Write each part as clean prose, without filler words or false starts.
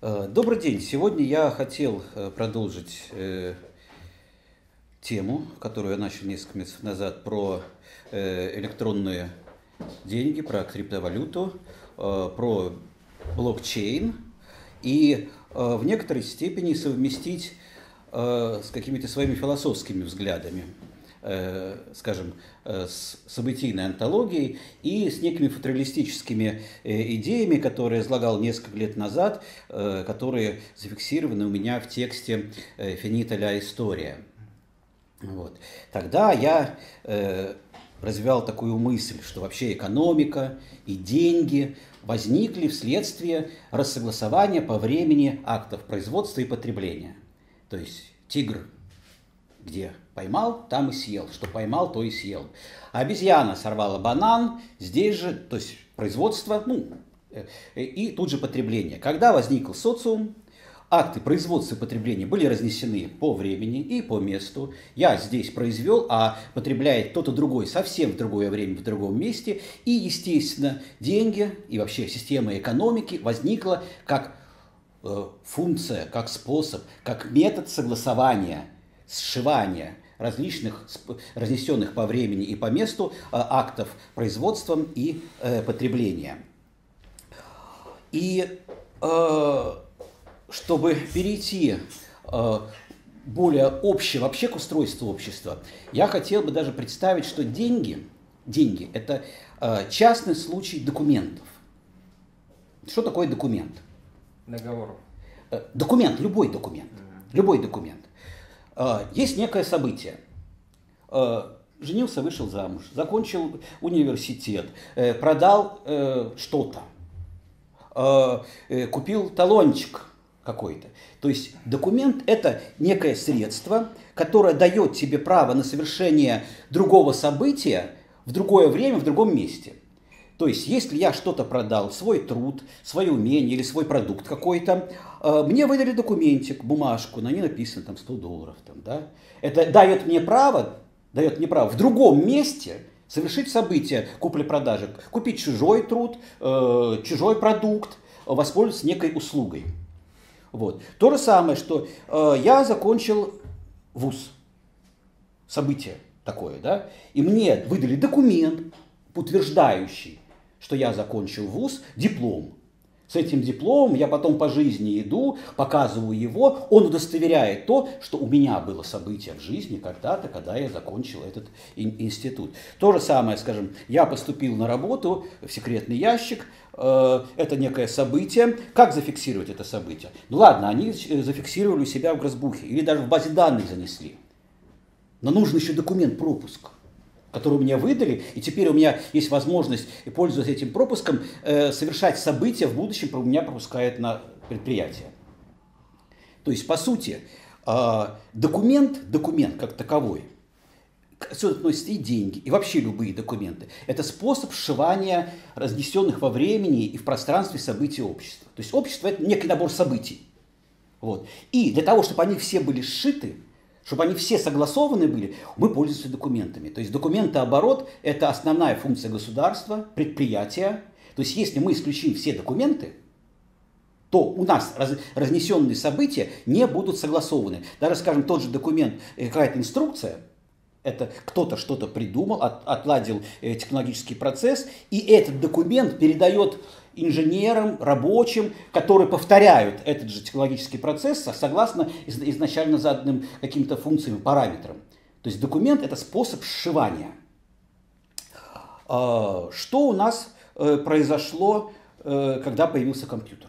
Добрый день. Сегодня я хотел продолжить тему, которую я начал несколько месяцев назад, про электронные деньги, про криптовалюту, про блокчейн и в некоторой степени совместить с какими-то своими философскими взглядами, скажем, с событийной антологией и с некими футуралистическими идеями, которые я излагал несколько лет назад, которые зафиксированы у меня в тексте «Финита ля история». Вот. Тогда я развивал такую мысль, что вообще экономика и деньги возникли вследствие рассогласования по времени актов производства и потребления. То есть тигр где поймал, там и съел. Что поймал, то и съел. А обезьяна сорвала банан, здесь же, то есть производство, и тут же потребление. Когда возник социум, акты производства и потребления были разнесены по времени и по месту. Я здесь произвел, а потребляет кто-то другой совсем в другое время, в другом месте. И, естественно, деньги и вообще система экономики возникла как функция, как способ, как метод согласования, сшивания различных, разнесенных по времени и по месту актов производством и потребления. И чтобы перейти более общее вообще к устройству общества, я хотел бы даже представить, что деньги – это частный случай документов. Что такое документ? Договор. Документ, любой документ. Любой документ. Есть некое событие. Женился, вышел замуж, закончил университет, продал что-то, купил талончик какой-то. То есть документ – это некое средство, которое дает тебе право на совершение другого события в другое время, в другом месте. То есть, если я что-то продал, свой труд, свое умение или свой продукт какой-то, мне выдали документик, бумажку, на ней написано там $100. Да? Это дает мне право в другом месте совершить событие купли-продажи, купить чужой труд, чужой продукт, воспользоваться некой услугой. Вот. То же самое, что я закончил вуз, событие такое, да? И мне выдали документ, утверждающий, что я закончил вуз, диплом. С этим дипломом я потом по жизни иду, показываю его, он удостоверяет то, что у меня было событие в жизни когда-то, когда я закончил этот институт. То же самое, скажем, я поступил на работу в секретный ящик, это некое событие. Как зафиксировать это событие? Ну ладно, они зафиксировали у себя в грозбухе или даже в базе данных занесли. Но нужен еще документ пропуск, который меня выдали, и теперь у меня есть возможность, пользуясь этим пропуском, совершать события в будущем, меня пропускает на предприятие. То есть, по сути, документ как таковой, сюда относятся и деньги, и вообще любые документы, это способ сшивания разнесенных во времени и в пространстве событий общества. То есть общество – это некий набор событий. Вот. И для того, чтобы они все были сшиты, чтобы они все согласованы были, мы пользуемся документами. То есть документооборот – это основная функция государства, предприятия. То есть если мы исключим все документы, то у нас разнесенные события не будут согласованы. Даже, скажем, тот же документ, какая-то инструкция, это кто-то что-то придумал, отладил технологический процесс, и этот документ передает инженерам, рабочим, которые повторяют этот же технологический процесс согласно изначально заданным каким-то функциям, параметрам. То есть документ – это способ сшивания. Что у нас произошло, когда появился компьютер?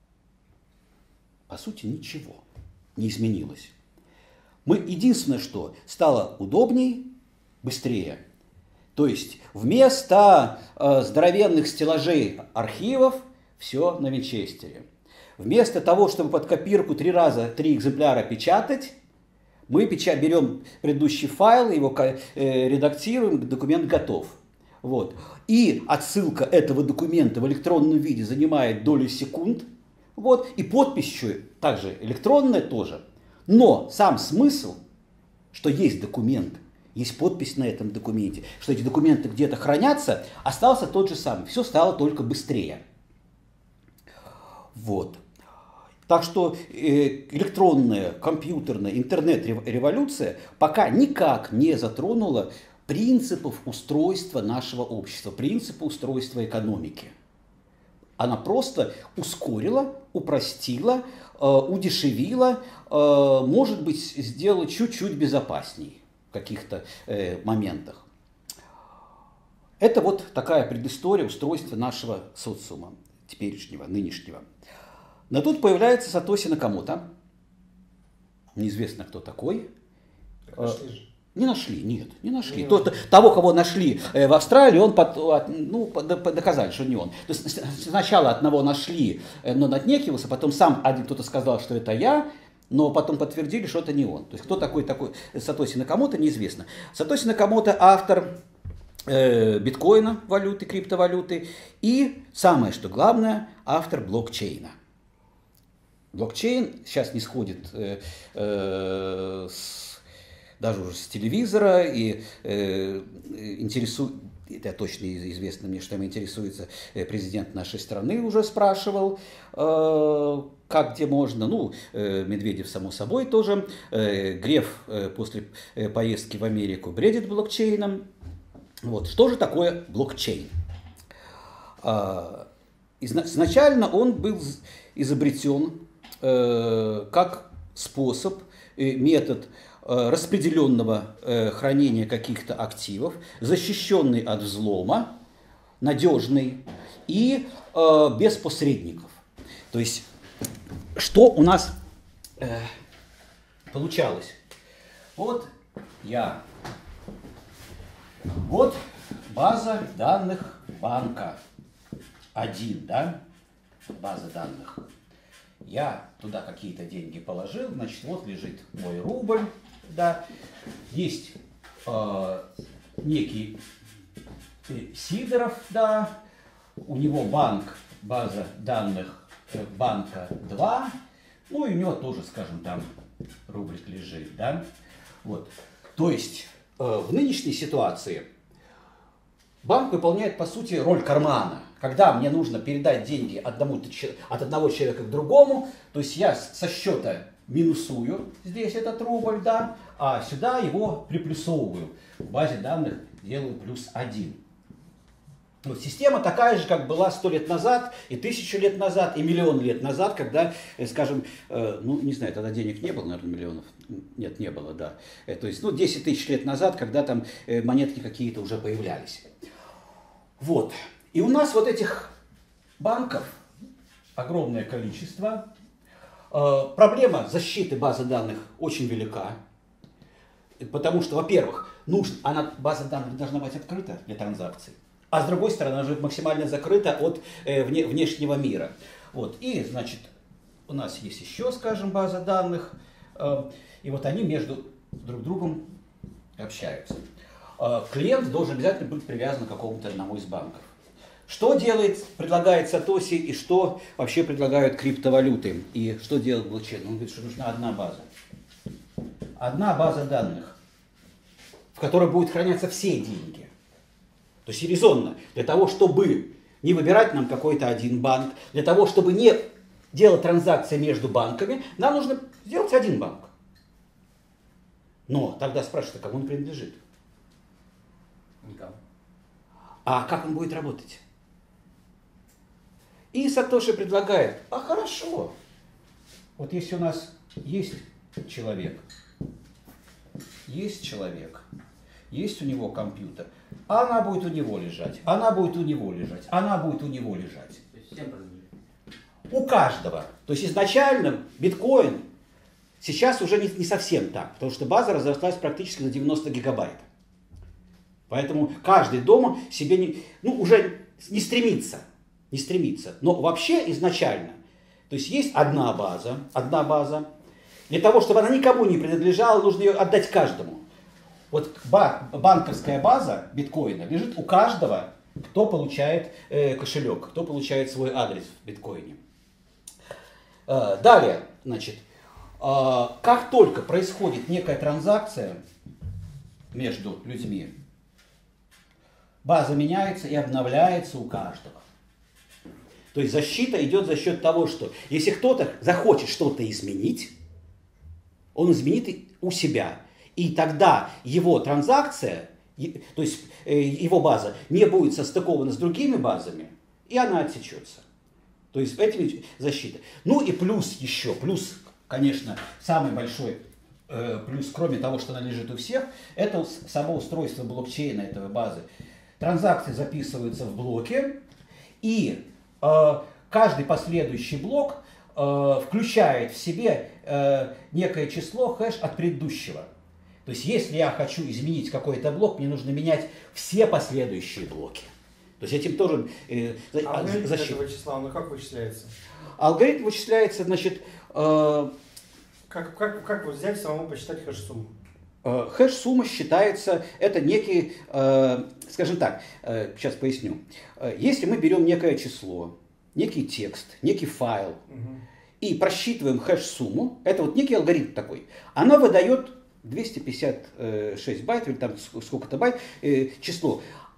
По сути, ничего не изменилось. Единственное, что стало удобней, быстрее. То есть вместо здоровенных стеллажей архивов все на винчестере. Вместо того, чтобы под копирку 3 экземпляра печатать, мы берем предыдущий файл, его редактируем, документ готов. Вот. И отсылка этого документа в электронном виде занимает доли секунд. Вот. И подпись еще также электронная тоже. Но сам смысл, что есть документ, есть подпись на этом документе, что эти документы где-то хранятся, остался тот же самый. Все стало только быстрее. Вот. Так что электронная, компьютерная, интернет-революция пока никак не затронула принципов устройства нашего общества, принципы устройства экономики. Она просто ускорила, упростила, удешевила, может быть, сделала чуть-чуть безопасней в каких-то моментах. Это вот такая предыстория устройства нашего социума, теперешнего, нынешнего. Но тут появляется Сатоси Накамото. Неизвестно, кто такой. Не нашли, нет, не нашли. Того, кого нашли в Австралии, он доказали, что не он. То есть сначала одного нашли, но он отнекивался, потом сам один кто-то сказал, что это я, но потом подтвердили, что это не он. То есть кто такой Сатоси Накамото, неизвестно. Сатоси Накамото автор биткоина, валюты, криптовалюты, и самое что главное, автор блокчейна. Блокчейн сейчас не сходит даже уже с телевизора, и интересует, это точно известно мне, что им интересуется президент нашей страны, уже спрашивал, как где можно. Ну, Медведев, само собой, тоже. Греф после поездки в Америку бредит блокчейном. Вот. Что же такое блокчейн? Изначально он был изобретен как способ, метод распределенного хранения каких-то активов, защищенный от взлома, надежный и без посредников. То есть, что у нас получалось? Вот вот база данных банка. Один, да? База данных. Я туда какие-то деньги положил, значит, вот лежит мой рубль, да. Есть некий Сидоров, да, у него банк, база данных банка 2, ну и у него тоже, скажем, там рублик лежит, да. Вот. То есть в нынешней ситуации банк выполняет, по сути, роль кармана. Когда мне нужно передать деньги от одного человека к другому, то есть я со счета минусую здесь этот рубль, да, а сюда его приплюсовываю. В базе данных делаю +1. Вот система такая же, как была 100 лет назад, и 1000 лет назад, и миллион лет назад, когда, скажем, ну, не знаю, тогда денег не было, наверное, миллионов. Нет, не было, да. То есть, 10 тысяч лет назад, когда там монетки какие-то уже появлялись. Вот. И у нас вот этих банков огромное количество. Проблема защиты базы данных очень велика. Потому что, во-первых, база данных должна быть открыта для транзакций. А с другой стороны, она же максимально закрыта от внешнего мира. Вот. И, значит, у нас есть еще, скажем, база данных. И вот они между друг другом общаются. Клиент должен обязательно быть привязан к какому-то одному из банков. Что предлагает Сатоси, и что вообще предлагают криптовалюты, и что делает блокчейн? Он говорит, что нужна одна база. Одна база данных, в которой будут храняться все деньги. То есть резонно, для того, чтобы не выбирать нам какой-то один банк, для того, чтобы не делать транзакции между банками, нам нужно сделать один банк. Но тогда спрашивают, кому он принадлежит? Никому. А как он будет работать? И Сатоши предлагает, хорошо, вот если у нас есть человек, есть у него компьютер, она будет у него лежать, она будет у него лежать, она будет у него лежать. То есть всем принадлежит. У каждого. То есть изначально биткоин сейчас уже не совсем так, потому что база разрослась практически на 90 гигабайт. Поэтому каждый дома себе уже не стремится. Но вообще изначально, то есть есть одна база. Для того, чтобы она никому не принадлежала, нужно ее отдать каждому. Вот банковская база биткоина лежит у каждого, кто получает кошелек, кто получает свой адрес в биткоине. Далее, значит, как только происходит некая транзакция между людьми, база меняется и обновляется у каждого. То есть защита идет за счет того, что если кто-то захочет что-то изменить, он изменит у себя. И тогда его транзакция, то есть его база, не будет состыкована с другими базами, и она отсечется. То есть этим защита. Ну и плюс еще, конечно, самый большой плюс, кроме того, что она лежит у всех, это само устройство блокчейна этой базы. Транзакции записываются в блоке, и каждый последующий блок включает в себе некое число хэш от предыдущего. То есть если я хочу изменить какой-то блок, мне нужно менять все последующие блоки. То есть этим тоже алгоритм этого числа, он как вычисляется? Алгоритм вычисляется, значит... Как вот взять самому посчитать хэш-сумму? Хэш-сумма считается, это некий, скажем так, сейчас поясню. Если мы берем некое число, некий текст, некий файл, и просчитываем хэш-сумму, это вот некий алгоритм такой, она выдает 256 байт, или там сколько-то байт, число.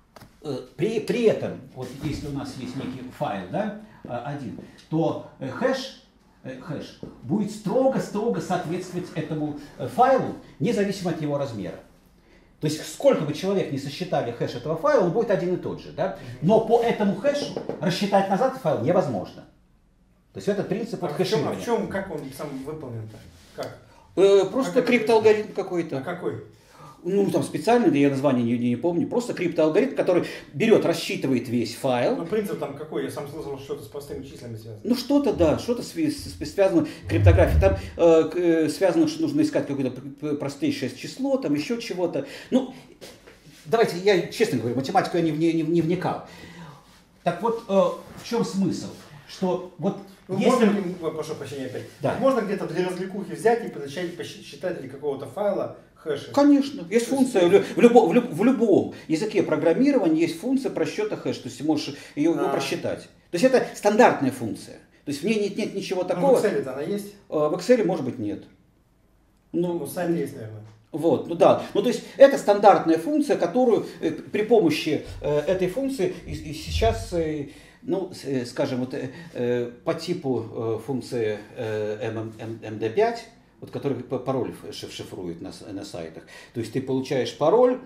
При этом, вот если у нас есть некий файл, да, один, то хэш будет строго-строго соответствовать этому файлу, независимо от его размера. То есть сколько бы человек не сосчитали хэш этого файла, он будет один и тот же. Да? Но по этому хэшу рассчитать назад файл невозможно. То есть это принцип от хэширования. В чем, как он сам выполнен-то? Как? Просто криптоалгоритм какой-то. А какой? Ну, там специальный, я название не помню, просто криптоалгоритм, который берет, рассчитывает весь файл. Ну, принцип там какой? Я сам слышал, что-то с простыми числами связано. Ну, что-то, да, что-то связано с криптографией. Там связано, что нужно искать какое-то простейшее число, там еще чего-то. Ну, давайте, я честно говорю, математику я не вникал. Так вот, в чем смысл? Что вот... Ну, если... можно, прошу прощения опять, Да. можно где-то для развлекухи взять и начать посчитать для какого-то файла хэши? Конечно. Есть функция в любом языке программирования есть функция просчета хэш, то есть ты можешь ее просчитать. То есть это стандартная функция. То есть в ней нет ничего такого. В Excel-то она есть? В Excel, может быть, нет. Ну, в сайте есть, наверное. Вот, ну да. Ну то есть это стандартная функция, которую при помощи этой функции сейчас, ну, скажем, вот, по типу функции MD5, вот, который пароль шифрует на сайтах. То есть ты получаешь пароль,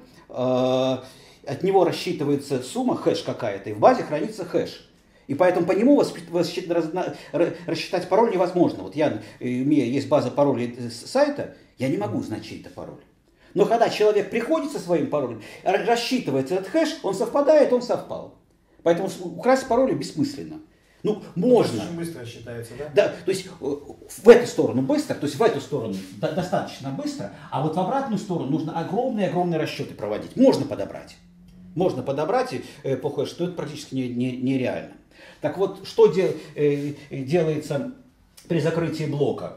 от него рассчитывается сумма, хэш какая-то, и в базе хранится хэш. И поэтому по нему рассчитать пароль невозможно. Вот я, имея есть база паролей с сайта, я не могу знать чей-то пароль. Но когда человек приходит со своим паролем, рассчитывает этот хэш, он совпадает, он совпал. Поэтому украсть пароли бессмысленно. Ну, можно. Очень быстро считается, да? Да, то есть в эту сторону быстро, то есть в эту сторону достаточно быстро, а вот в обратную сторону нужно огромные расчеты проводить. Можно подобрать. Можно подобрать по хэшу, что это практически нереально. Так вот, что делается при закрытии блока?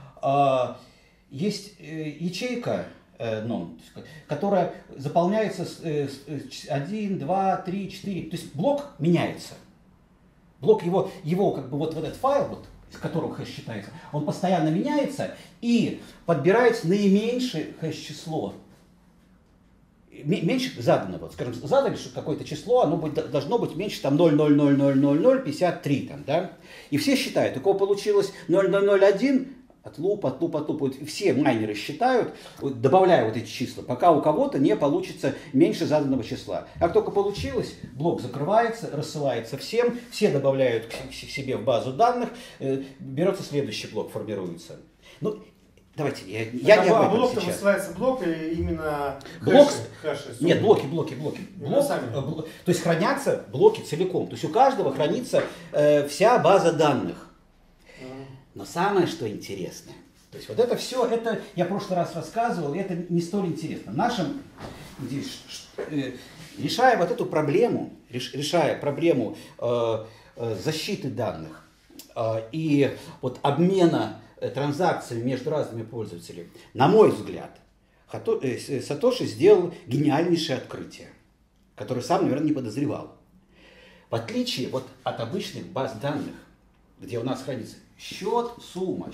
Есть ячейка, которая заполняется 1, 2, 3, 4. То есть блок меняется. Блок его как бы вот этот файл, вот, из которого хэш считается, он постоянно меняется и подбирается наименьшее хэш-число. Меньше заданного. Скажем, задали какое-то число, оно должно быть меньше там 0,0000053. Там, да? И все считают, у кого получилось 0,001, от луп. Вот все майнеры считают, добавляя вот эти числа, пока у кого-то не получится меньше заданного числа. Как только получилось, блок закрывается, рассылается всем, все добавляют к себе в базу данных, берется следующий блок, формируется. Ну, давайте, я не об этом блок-то сейчас. высылается блок или именно хэши? Нет, блоки. То есть хранятся блоки целиком. То есть у каждого хранится вся база данных. Но самое, что интересное, то есть вот это все, это я в прошлый раз рассказывал, и это не столь интересно. Нашим, решая вот эту проблему, решая проблему защиты данных и вот обмена транзакциями между разными пользователями, на мой взгляд, Сатоши сделал гениальнейшее открытие, которое сам, наверное, не подозревал. В отличие вот от обычных баз данных, где у нас хранится счет, сумма.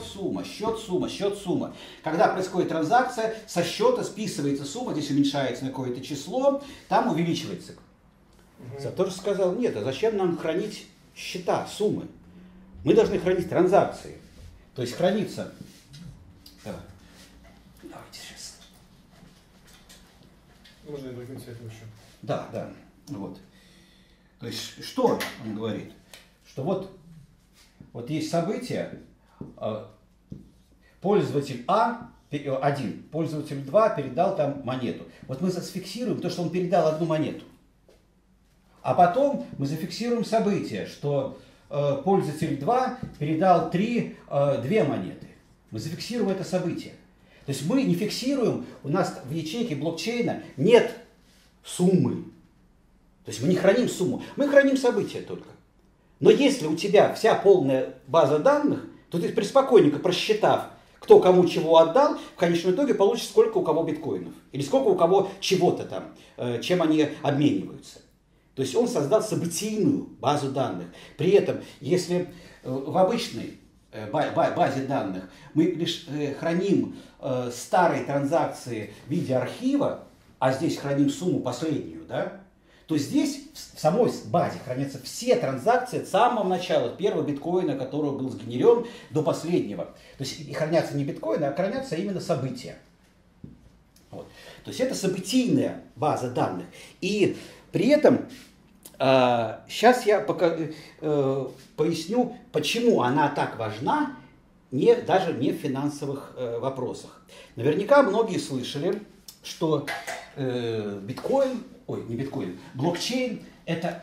Когда происходит транзакция, со счета списывается сумма, здесь уменьшается на какое-то число, там увеличивается. Сатоши сказал, нет, а зачем нам хранить счета, суммы. Мы должны хранить транзакции. То есть хранится... Давайте сейчас. Можно и другим цветом еще. Да, да. Вот. То есть что он говорит? Что вот есть событие, пользователь один, пользователь 2 передал там монету. Вот мы зафиксируем то, что он передал одну монету. А потом мы зафиксируем событие, что пользователь 2 передал 2 монеты. Мы зафиксируем это событие. То есть мы не фиксируем, у нас в ячейке блокчейна нет суммы. То есть мы не храним сумму, мы храним события только. Но если у тебя вся полная база данных, то ты преспокойненько просчитав, кто кому чего отдал, в конечном итоге получишь, сколько у кого биткоинов. Или сколько у кого чего-то там, чем они обмениваются. То есть он создал событийную базу данных. При этом, если в обычной базе данных мы лишь храним старые транзакции в виде архива, а здесь храним сумму последнюю, да, то здесь в самой базе хранятся все транзакции от самого начала, от первого биткоина, который был сгенерен, до последнего. То есть и хранятся не биткоины, а хранятся именно события. Вот. То есть это событийная база данных. И при этом сейчас я поясню, почему она так важна, даже не в финансовых вопросах. Наверняка многие слышали, что блокчейн это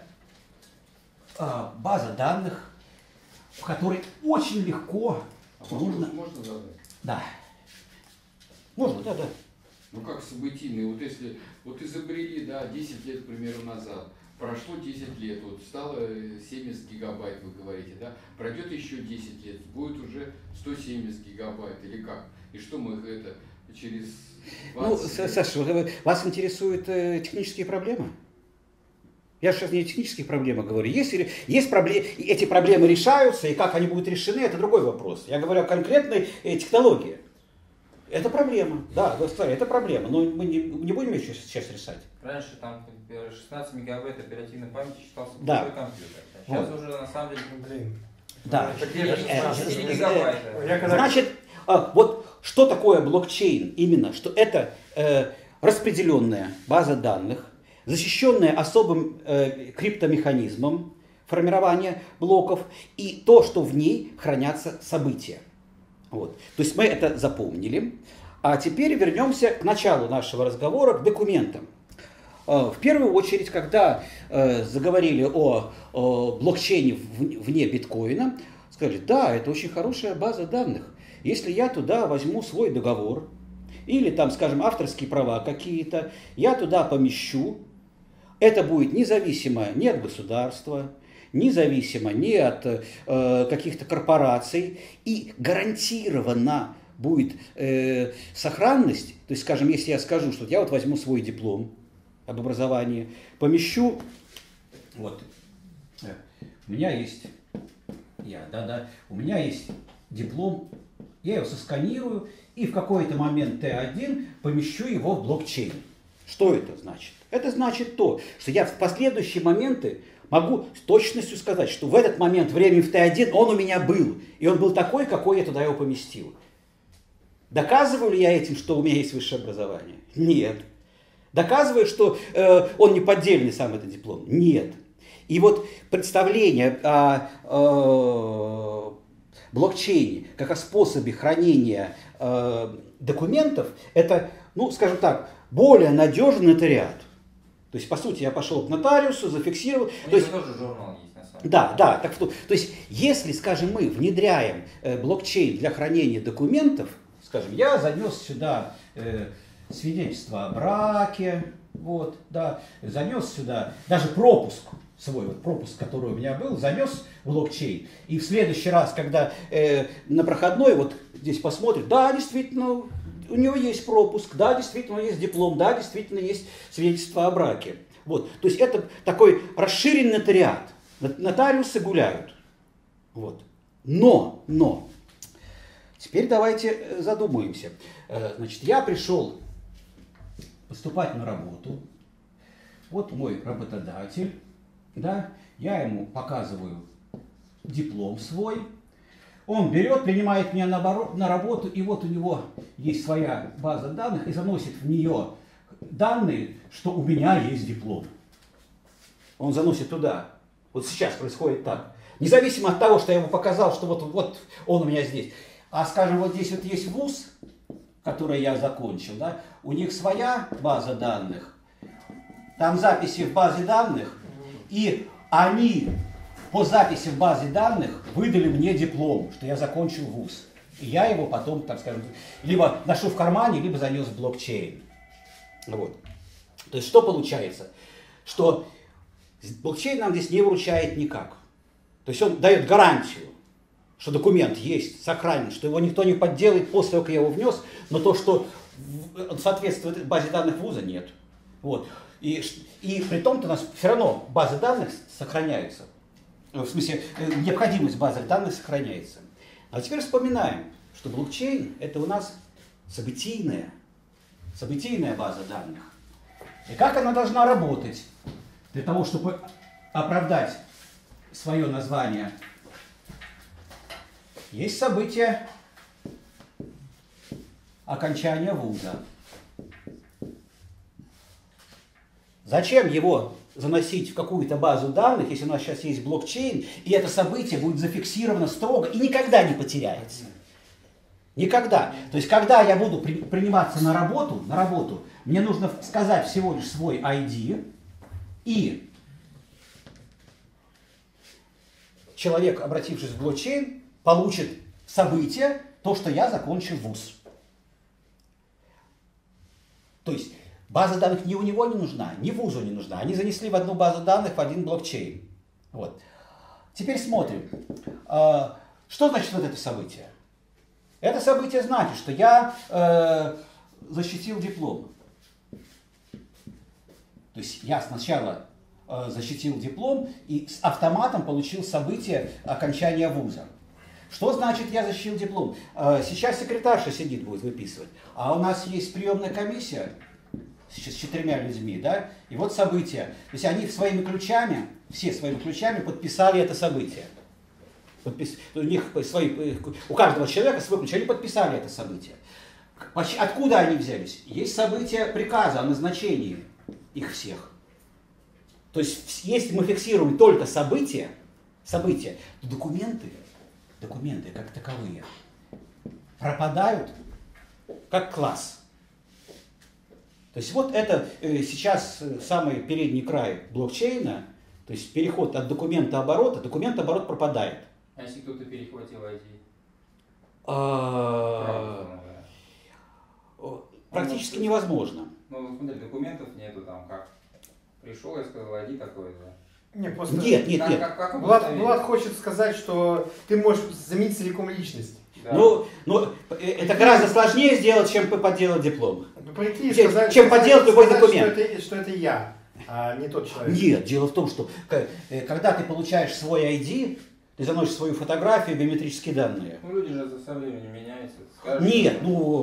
база данных, в которой очень легко можно задать? Да. Можно, да. Ну как событийный, вот если изобрели, 10 лет, к примеру, назад, прошло 10 лет, стало 70 гигабайт, вы говорите, да, пройдет еще 10 лет, будет уже 170 гигабайт, или как? И что мы это через 20 лет? Саша, вас интересуют технические проблемы? Я сейчас не о технических проблемах говорю. Есть проблемы, эти проблемы решаются, и как они будут решены, это другой вопрос. Я говорю о конкретной технологии. Это проблема, да, это проблема, но мы не будем ее сейчас решать. Раньше там 16 мегабайт оперативной памяти считался Да. большой компьютер. Сейчас уже на самом деле... Да. Это где-то 16 гигабайт. Значит, вот что такое блокчейн именно? Что это распределенная база данных, защищенная особым криптомеханизмом формирования блоков, и то, что в ней хранятся события. Вот. То есть мы это запомнили. А теперь вернемся к началу нашего разговора, к документам. В первую очередь, когда заговорили о блокчейне вне биткоина, сказали, да, это очень хорошая база данных. Если я туда возьму свой договор, или там, скажем, авторские права какие-то, я туда помещу, это будет независимо ни от государства, независимо ни от каких-то корпораций, и гарантированно будет сохранность. То есть, скажем, если я скажу, что я возьму свой диплом об образовании, помещу, у меня есть, у меня есть диплом, я его сосканирую и в какой-то момент Т1 помещу его в блокчейн. Что это значит? Это значит то, что я в последующие моменты могу с точностью сказать, что в этот момент времени в Т1 он у меня был, и он был такой, какой я туда его поместил. Доказываю ли я этим, что у меня есть высшее образование? Нет. Доказываю, что он не поддельный сам этот диплом? Нет. И вот представление о блокчейне как о способе хранения документов, это, скажем так, более надежный нотариат. То есть, по сути, я пошел к нотариусу, зафиксировал. У них тоже журнал есть, на самом деле. Да. То есть, если, скажем, мы внедряем блокчейн для хранения документов, скажем, я занес сюда свидетельство о браке, занес сюда даже пропуск, свой пропуск, который у меня был, занес в блокчейн. И в следующий раз, когда на проходной здесь посмотрит, да, действительно, у него есть пропуск, да, действительно, есть диплом, да, действительно, есть свидетельство о браке. То есть это такой расширенный нотариат. Нотариусы гуляют. Но, теперь давайте задумаемся. Значит, я пришел поступать на работу. Вот мой работодатель, да, я ему показываю диплом свой, он берет, принимает меня на работу, и вот у него есть своя база данных, и заносит в нее данные, что у меня есть диплом. Он заносит туда. Вот сейчас происходит так. Независимо от того, что я ему показал, что вот он у меня здесь. А скажем, вот здесь вот есть вуз, который я закончил, да, у них своя база данных, там записи в базе данных, и они по записи в базе данных выдали мне диплом, что я закончил вуз. И я его потом, так скажем, либо ношу в кармане, либо занес в блокчейн. Вот. То есть что получается? Что блокчейн нам здесь не вручает никак. То есть он дает гарантию, что документ есть, сохранен, что его никто не подделает после того, как я его внес, но то, что он соответствует базе данных вуза, нет. Вот. И при том-то у нас все равно базы данных сохраняются. В смысле, необходимость базы данных сохраняется. А теперь вспоминаем, что блокчейн это у нас событийная база данных. И как она должна работать для того, чтобы оправдать свое название? Есть событие окончания вуза. Зачем его заносить в какую-то базу данных, если у нас сейчас есть блокчейн, и это событие будет зафиксировано строго и никогда не потеряется? Никогда. То есть, когда я буду приниматься на работу, мне нужно сказать всего лишь свой ID, и человек, обратившись в блокчейн, получит событие, то, что я закончил вуз. То есть, база данных ни у него не нужна, ни вузу не нужна. Они занесли в одну базу данных, в один блокчейн. Вот. Теперь смотрим. Что значит вот это событие? Это событие значит, что я защитил диплом. То есть я сначала защитил диплом и с автоматом получил событие окончания вуза. Что значит я защитил диплом? Сейчас секретарша сидит, будет выписывать. А у нас есть приемная комиссия с 4 людьми, да? И вот событие. То есть они своими ключами, все своими ключами подписали это событие. У них у каждого человека свой ключ, они подписали это событие. Откуда они взялись? Есть событие приказа о назначении их всех. То есть, если мы фиксируем только события, то документы как таковые пропадают как класс. То есть вот это сейчас самый передний край блокчейна, то есть переход от документооборота, документооборот пропадает. А если кто-то перехватил ID? Практически невозможно. Ну, смотри, документов нету там как. Пришел и сказал, ID такой-то. Нет, просто... Нет. Влад хочет сказать, что ты можешь заменить целиком личность. Да. Ну, это гораздо сложнее сделать, чем подделать диплом. Прикинь, чем подделать любой документ. Что это я, а не тот человек. Нет, дело в том, что когда ты получаешь свой ID, ты заносишь свою фотографию, биометрические данные. Ну, люди же со временем меняются. Скажешь, Нет,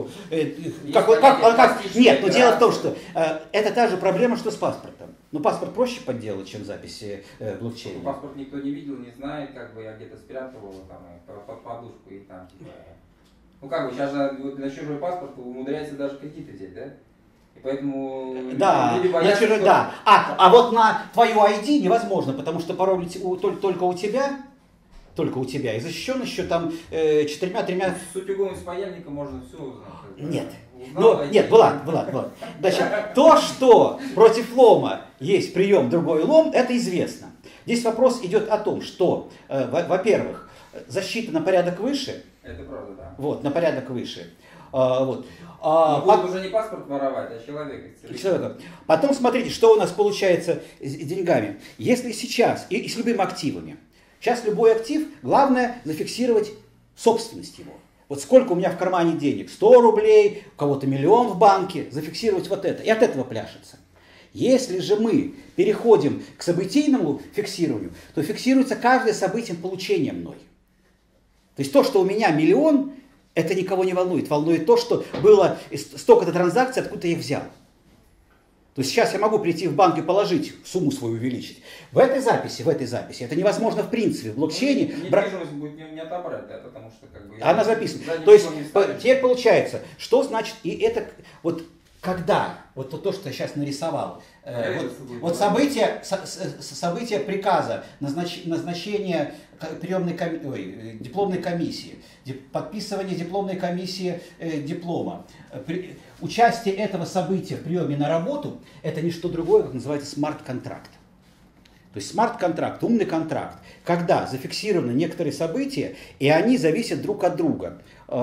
нет, дело в том, что это та же проблема, что с паспортом. Но паспорт проще подделать, чем записи блокчейна. Паспорт никто не видел, не знает, как бы я где-то спрятал его там под подушку и там типа. Ну как бы сейчас же на чужой паспорт умудряется даже кредиты взять, да? И поэтому да, люди боятся, что... да. А вот на твою ID невозможно, потому что пароль только у тебя. И защищен еще там 4-3. С утюгом из паяльника можно все узнать. Нет. Влад. Значит, то, что против лома есть прием другой лом, это известно. Здесь вопрос идет о том, что, во-первых, защита на порядок выше. Это правда, да. Вот, на порядок выше. Будут уже не паспорт воровать, а человека. Потом смотрите, что у нас получается с деньгами. Если сейчас, и с любыми активами, сейчас любой актив, главное зафиксировать собственность его. Вот сколько у меня в кармане денег, 100 рублей, у кого-то 1 000 000 в банке, зафиксировать вот это. И от этого пляшется. Если же мы переходим к событийному фиксированию, то фиксируется каждое событие получения мной. То есть то, что у меня 1 000 000, это никого не волнует. Волнует то, что было столько-то транзакций, откуда я их взял. То есть сейчас я могу прийти в банк и положить, сумму свою увеличить. В этой записи, это невозможно в принципе. В блокчейне... Недвижимость будет не отобрать, да, потому что как бы... Она записана. То есть теперь получается, что значит, и это вот когда, вот то, что я сейчас нарисовал, вот событие приказа, назначение дипломной комиссии, подписывание дипломной комиссии диплома, участие этого события в приеме на работу, это не что другое, как называется смарт-контракт. То есть смарт-контракт, умный контракт, когда зафиксированы некоторые события, и они зависят друг от друга.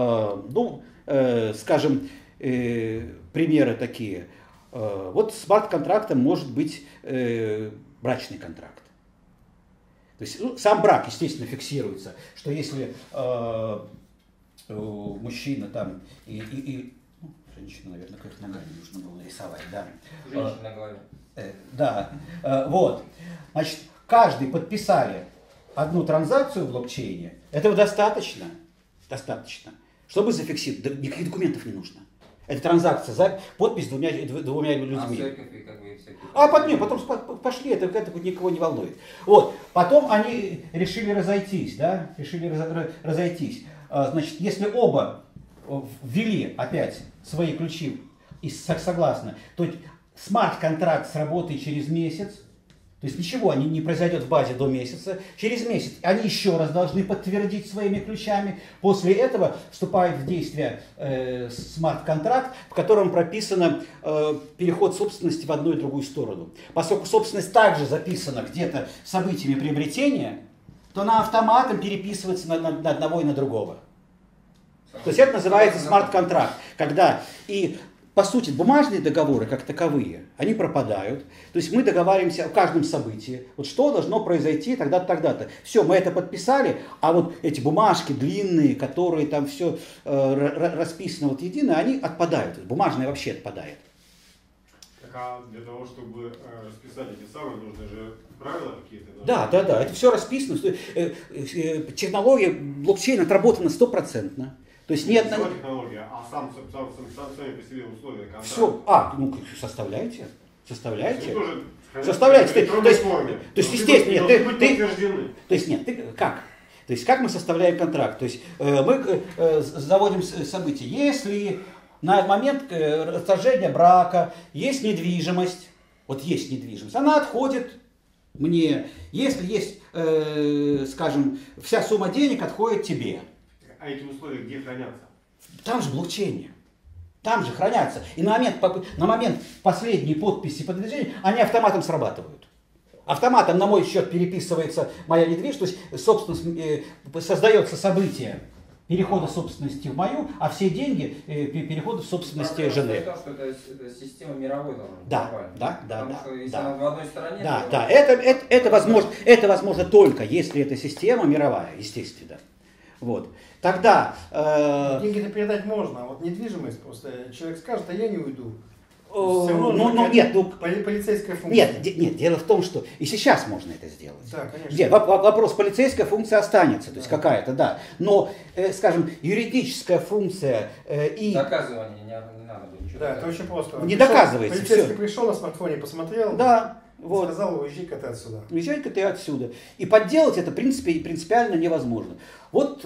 Скажем, примеры такие. Вот смарт-контрактом может быть брачный контракт. То есть сам брак, естественно, фиксируется, что если мужчина там женщина, наверное, как ногами нужно было нарисовать, да. Женщина на голове. Да, вот. Значит, каждый подписали одну транзакцию в блокчейне. Этого достаточно, чтобы зафиксировать. Никаких документов не нужно. Это транзакция, подпись двумя людьми. Потом пошли, это никого не волнует. Вот. Потом они решили разойтись, да, разойтись. Значит, если оба ввели опять свои ключи и согласно, то смарт-контракт сработает через месяц. То есть ничего не произойдет в базе до месяца. Через месяц они еще раз должны подтвердить своими ключами. После этого вступает в действие смарт-контракт, в котором прописано переход собственности в одну и другую сторону. Поскольку собственность также записана где-то событиями приобретения, то она автоматом переписывается на одного и на другого. То есть это называется смарт-контракт, когда и по сути, бумажные договоры, как таковые, они пропадают. То есть мы договариваемся о каждом событии. Вот что должно произойти тогда-то, тогда-то. Все, мы это подписали, а вот эти бумажки длинные, которые там все расписано вот едино, они отпадают. То есть бумажное вообще отпадает. Так а для того, чтобы расписать эти самые, нужны же правила какие-то? Да, это все расписано. Технология блокчейна отработана 100%. То есть нет технология, а сами по себе условия контракта. Все, составляйте. Составляйте. То есть, естественно, как? То есть, как мы составляем контракт? То есть, мы заводим события. Если на момент расторжения брака есть недвижимость, она отходит мне. Если есть, скажем, вся сумма денег отходит тебе. А эти условия где хранятся? Там же блокчейне. Там же хранятся. И на момент последней подписи подтверждения они автоматом срабатывают. Автоматом на мой счет переписывается моя недвижимость, то есть собственность, создается событие перехода собственности в мою, а все деньги перехода в собственности жены. Это система мировой должна быть. Да. Потому что если она в одной стороне... Это возможно только, если эта система мировая, естественно. Вот. Тогда... Деньги-то передать можно, а вот недвижимость просто человек скажет, а я не уйду. Полицейская функция. Нет, дело в том, что и сейчас можно это сделать. Да, конечно. Вопрос, полицейская функция останется, то есть какая-то, да. Но, скажем, юридическая функция и... Доказывание не надо будет ничего. Да, это очень просто. Не доказывается. Полицейский пришел, на смартфоне посмотрел. Да. Сказал, уезжай-ка ты отсюда. Уезжай-ка ты отсюда. И подделать это, в принципе, принципиально невозможно. Вот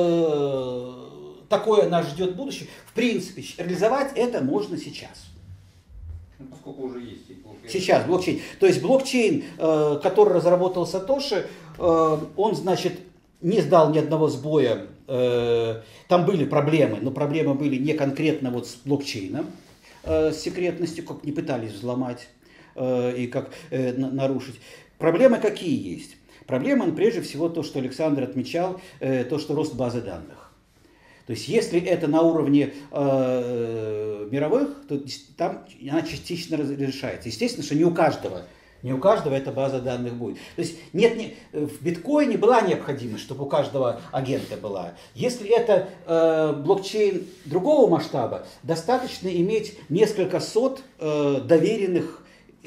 такое нас ждет будущее. В принципе, реализовать это можно сейчас. Поскольку уже есть. Сейчас блокчейн. То есть блокчейн, который разработал Сатоши, он, значит, не сдал ни одного сбоя. Там были проблемы, но проблемы были не конкретно вот с блокчейном, с секретностью, как не пытались взломать и как нарушить. Проблемы какие есть? Проблема, прежде всего, то, что Александр отмечал, то, что рост базы данных. То есть, если это на уровне мировых, то там она частично разрешается. Естественно, что не у каждого эта база данных будет. То есть, в биткоине была необходимость, чтобы у каждого агента была. Если это блокчейн другого масштаба, достаточно иметь несколько сот доверенных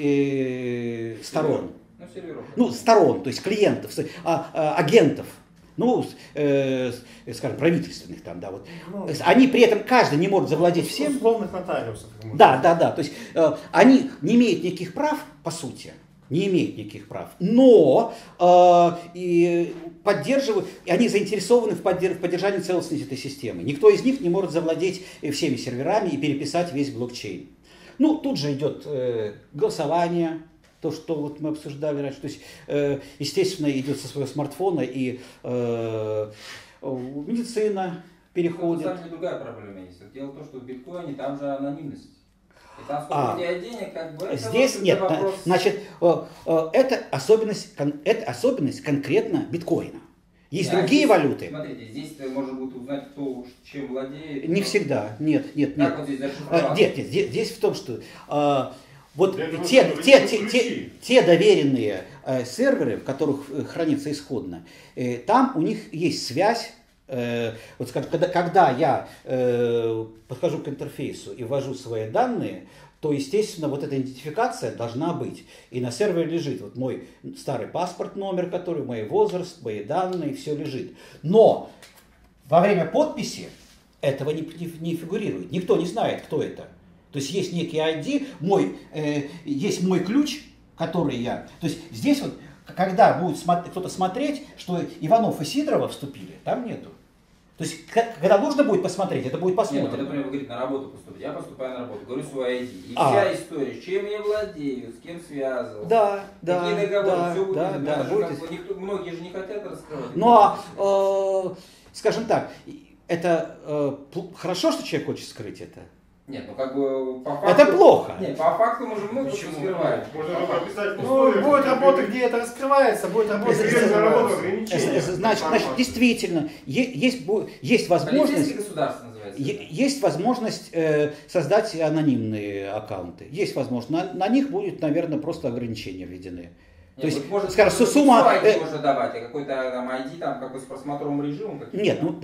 сторон. Сторон, то есть клиентов, агентов. ну, скажем, правительственных там, да, вот. Ну, Они при этом, каждый не может завладеть всем. условных нотариусов. Да, да, да. То есть они не имеют никаких прав, по сути, не имеют никаких прав, но и поддерживают, и они заинтересованы в поддержании целостности этой системы. Никто из них не может завладеть всеми серверами и переписать весь блокчейн. Ну, тут же идет голосование, то, что вот мы обсуждали раньше. То есть, естественно, идет со своего смартфона и медицина переходит. На самом деле другая проблема есть. Вот дело в том, что в биткоине там же анонимность. И там сколько у тебя денег, как бы, это здесь нет, вопрос... значит, это особенность конкретно биткоина. Есть другие валюты. Смотрите, здесь ты можешь будет узнать, кто чем владеет. Не всегда, нет. Как вот здесь зашифровать? Нет, здесь в том, что вот Для этого те ключи. доверенные серверы, в которых хранится исходно, там у них есть связь. Вот скажем, когда я подхожу к интерфейсу и ввожу свои данные, то, естественно, вот эта идентификация должна быть. И на сервере лежит вот мой старый паспорт, номер, который, мой возраст, мои данные, все лежит. Но во время подписи этого не фигурирует. Никто не знает, кто это. То есть есть некий ID, есть мой ключ, который я... То есть здесь вот, когда будет кто-то смотреть, что Иванов и Сидорова вступили, там нету. То есть, когда нужно будет посмотреть, это будет посмотрено. Нет, например, вы говорите, на работу поступить. Я поступаю на работу, говорю свой ID. И вся история, чем я владею, с кем связывался, какие договоры, все будет. Многие же не хотят раскрывать. Но, скажем так, это хорошо, что человек хочет скрыть это? Нет, ну как бы по факту... Это плохо. Нет, по факту мы же много чего скрываем. Можно прописать Ну, будет работа, где это раскрывается, будет работа, где это работа раскрывается. ограничения. Значит, действительно, есть возможность... Полицейское государство называется. Есть возможность создать анонимные аккаунты. Есть возможность. На них будет, наверное, просто ограничения введены. Нет, То есть, может, скажем, сумма... ID можно давать, а какой-то там ID там, какой с просмотровым режимом. Нет, ну,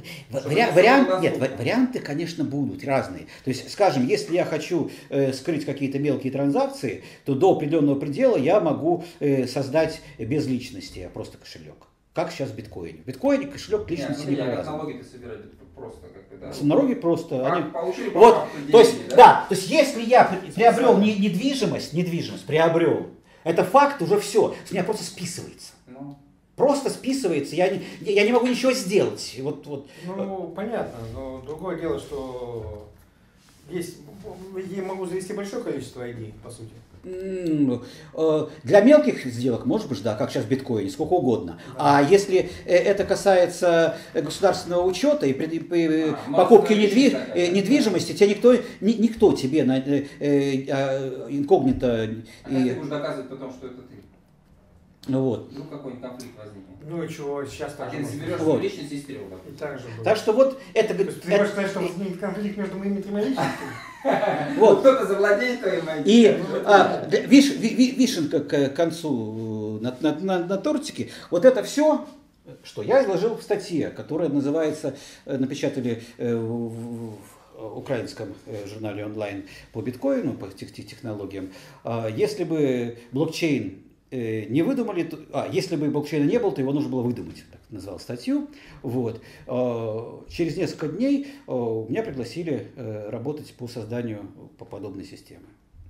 варианты, конечно, будут разные. То есть, скажем, если я хочу скрыть какие-то мелкие транзакции, то до определенного предела я могу создать без личности, просто кошелек. Как сейчас в биткоине. В биткоине кошелек личности не привязан. привязан. Налоги-то собирать просто как бы, да? Налоги просто. Они... Получили Вот, деньги, то есть, да? да, то есть, если я приобрел недвижимость, приобрел, это факт, уже все, с меня просто списывается. Ну. Просто списывается, я не могу ничего сделать. Вот. Ну, понятно, но другое дело, что я могу завести большое количество ID, по сути. Для мелких сделок, может быть, да, как сейчас в биткоине, сколько угодно. Да. А если это касается государственного учета и покупки недвижимости, тебе никто тебе инкогнито... А как ты будешь доказывать потом, что это ты? Ну вот. Вдруг какой-нибудь конфликт возникнет. Ну и чего, сейчас так ты же. заберешь вот. личность и стерео. И так же было. Так что вот это... То есть ты можешь сказать, что возникнет конфликт между моими тремя личностями? Вот. Кто-то завладеет твоим ID. И вишенка к концу на тортике, вот это все, что я изложил в статье, которая называется, напечатали в украинском журнале онлайн по биткоину, по технологиям. Если бы блокчейн не выдумали, если бы блокчейна не было, то его нужно было выдумать, так назвал статью. Вот. Через несколько дней меня пригласили работать по созданию подобной системы.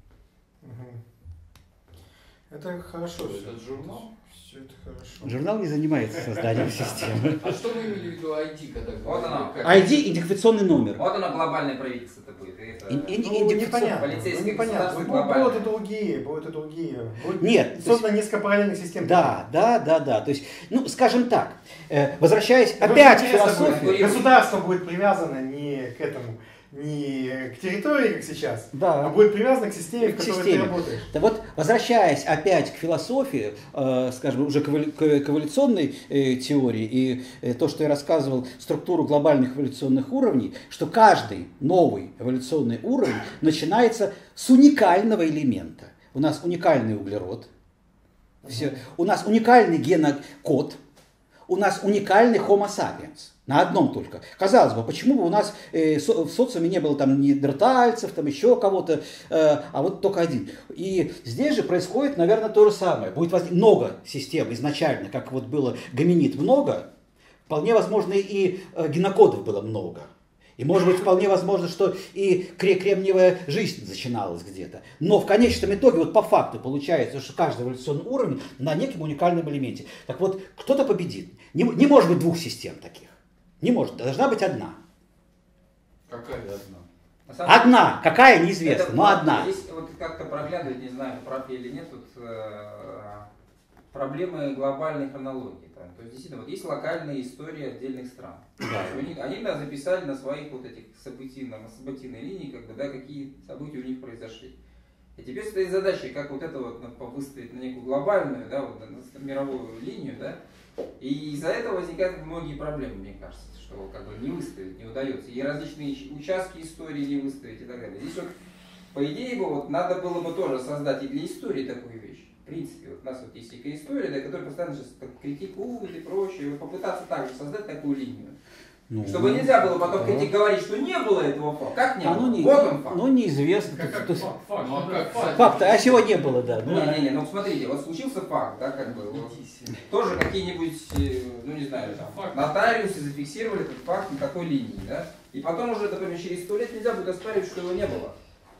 Это хорошо. Этот журнал? Все это хорошо. Журнал не занимается созданием системы. А что вы имели в виду ID, когда Вот она. ID – идентификационный номер. Вот оно глобальное правительство-то будет. Непонятно. Полицейское Непонятно. государство глобальное. Будут и другие. Нет. Создано несколько параллельных систем. Да. То есть, ну, скажем так, возвращаясь опять к философии. Государство будет привязано не к этому, не к территории, как сейчас, да, а будет привязано к системе, в которой ты работаешь. Да вот, возвращаясь опять к философии, скажем, уже к эволюционной теории и то, что я рассказывал, структуру глобальных эволюционных уровней, что каждый новый эволюционный уровень начинается с уникального элемента. У нас уникальный углерод, у нас уникальный генокод, у нас уникальный Homo sapiens. На одном только. Казалось бы, почему бы у нас в социуме не было там неандертальцев, там еще кого-то, а вот только один. И здесь же происходит, наверное, то же самое. Будет много систем изначально, как вот было гоминид много, Вполне возможно, и генокодов было много. И может быть вполне возможно, что и кремниевая жизнь начиналась где-то. Но в конечном итоге, вот по факту получается, что каждый эволюционный уровень на неком уникальном элементе. Так вот, кто-то победит. Не может быть двух систем таких. Не может. Должна быть одна. Какая одна? Одна. Какая, неизвестно, но одна. Здесь вот как-то проглядывает, не знаю, прав я или нет, тут проблемы глобальной хронологии. То есть, действительно, вот есть локальные истории отдельных стран. Да. Они записали на своих вот этих событийной линии, как бы, да, какие события у них произошли. И теперь стоит задача, как вот это вот выставить на некую глобальную, да, вот, на мировую линию, да, и из-за этого возникают многие проблемы, мне кажется, что как бы не выставить не удается. И различные участки истории не выставить и так далее. Здесь вот, по идее, вот, надо было бы тоже создать и для истории такую вещь. В принципе, вот у нас вот есть история, да, которая постоянно сейчас критикует и прочее, вот попытаться также создать такую линию. Ну, чтобы нельзя было потом говорить, что не было этого факта. Как не было? Вот он факт. Ну, неизвестно. Факт. А чего не было, да. Не, ну смотрите, вот случился факт, да, как бы, вот, тоже какие-нибудь, ну не знаю, там, нотариусы зафиксировали этот факт на такой линии, да, и потом уже, например, через 100 лет нельзя будет оспаривать, что его не было.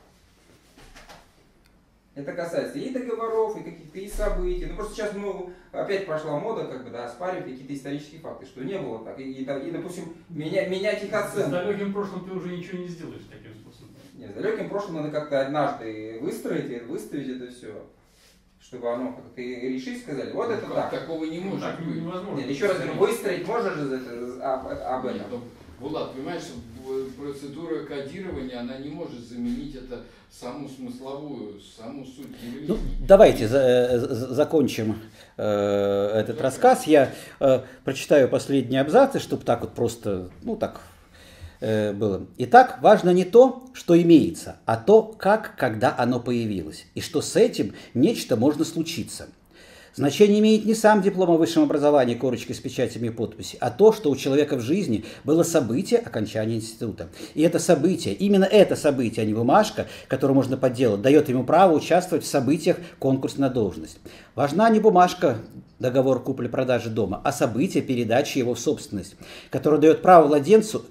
Это касается и договоров, и каких-то и событий. Ну просто сейчас опять пошла мода, как бы, да, оспаривать какие-то исторические факты, что не было так. И допустим, менять их оценку. В далеким прошлым ты уже ничего не сделаешь таким способом. Нет, в далеким прошлым надо как-то однажды выставить это все, чтобы оно как-то решить, сказали, вот это так. Такого не может так быть. Невозможно. Нет, еще раз говорю, выстроить можно же об этом. Нет, Влад, понимаешь, процедура кодирования, она не может заменить это саму смысловую, саму суть явления. Ну, давайте закончим этот рассказ. Я прочитаю последние абзацы, чтобы так вот просто, ну так было. Итак, важно не то, что имеется, а то, как, когда оно появилось, и что с этим нечто можно случиться. Значение имеет не сам диплом о высшем образовании, корочкой с печатями и подписи, а то, что у человека в жизни было событие окончания института. И это событие, именно это событие, а не бумажка, которую можно подделать, дает ему право участвовать в событиях конкурса на должность. Важна не бумажка, договор купли-продажи дома, а событие передачи его в собственность, которое дает право владельцу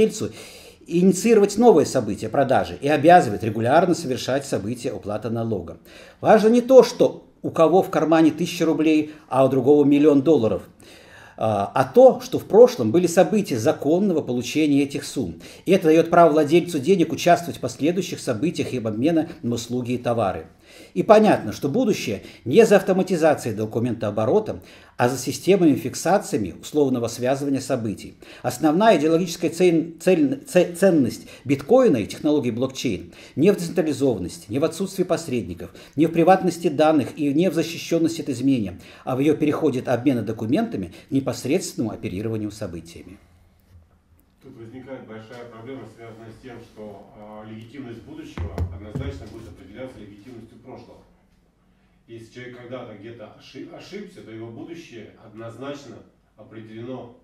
инициировать новые события продажи и обязывает регулярно совершать события уплаты налога. Важно не то, что у кого в кармане 1000 рублей, а у другого $1 000 000, а то, что в прошлом были события законного получения этих сумм. И это дает право владельцу денег участвовать в последующих событиях и обмена на услуги и товары. И понятно, что будущее не за автоматизацией документооборота, а за системами фиксациями условного связывания событий. Основная идеологическая ценность биткоина и технологии блокчейн не в децентрализованности, не в отсутствии посредников, не в приватности данных и не в защищенности от изменения, а в ее переходе от обмена документами к непосредственному оперированию событиями. Тут возникает большая проблема, связанная с тем, что легитимность будущего однозначно будет определяться легитимностью прошлого. Если человек когда-то где-то ошибся, то его будущее однозначно определено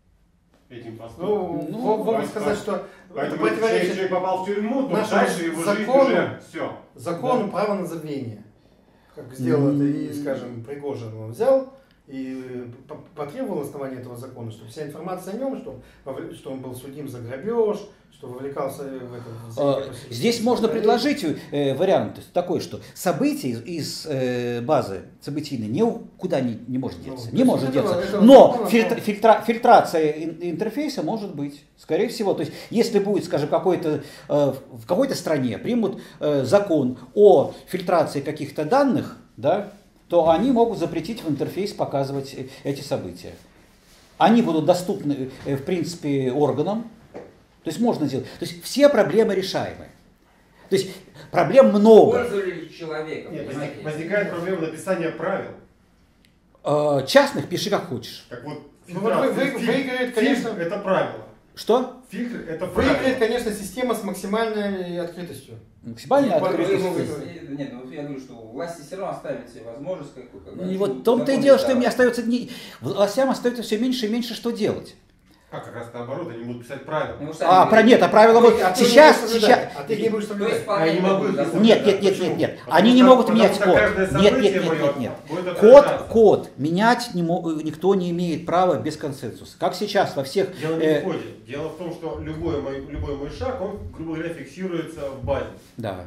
этим поступком. Можно сказать, что поэтому если человек попал в тюрьму, то дальше его жизнь уже все. Закону право на забвение. Как сделал это и, скажем, Пригожин, он взял и потребовал основания этого закона, чтобы вся информация о нем, что он был судим за грабеж, что вовлекался в это. Здесь можно предложить вариант такой, что событие из базы событийной никуда не может деться. Не может деться. Но фильтрация интерфейса может быть. Скорее всего. То есть, если будет, скажем, в какой-то стране примут закон о фильтрации каких-то данных, да, то они могут запретить в интерфейс показывать эти события. Они будут доступны, в принципе, органам. То есть можно делать. То есть все проблемы решаемы. То есть проблем много. Пользовались человеком. Нет, возникает проблема написания правил. Частных пиши как хочешь. Так вот, выиграет, конечно, это правило. Что? Фильтр это правило. Выиграет, конечно, система с максимальной открытостью. Максимальная открытость. Нет, ну я говорю, что власти все равно оставят себе возможность вот в том-то и дело, что им остается властям остается все меньше и меньше что делать. А как раз наоборот, они будут писать правила. Ну, правила вот сейчас. А ты не будешь соблюдать. Я не могу. Нет. Они не могут менять код. Нет. Код менять никто не имеет права без консенсуса. Как сейчас во всех... Дело не в коде. Дело в том, что любой мой шаг, он, грубо говоря, фиксируется в базе. Да.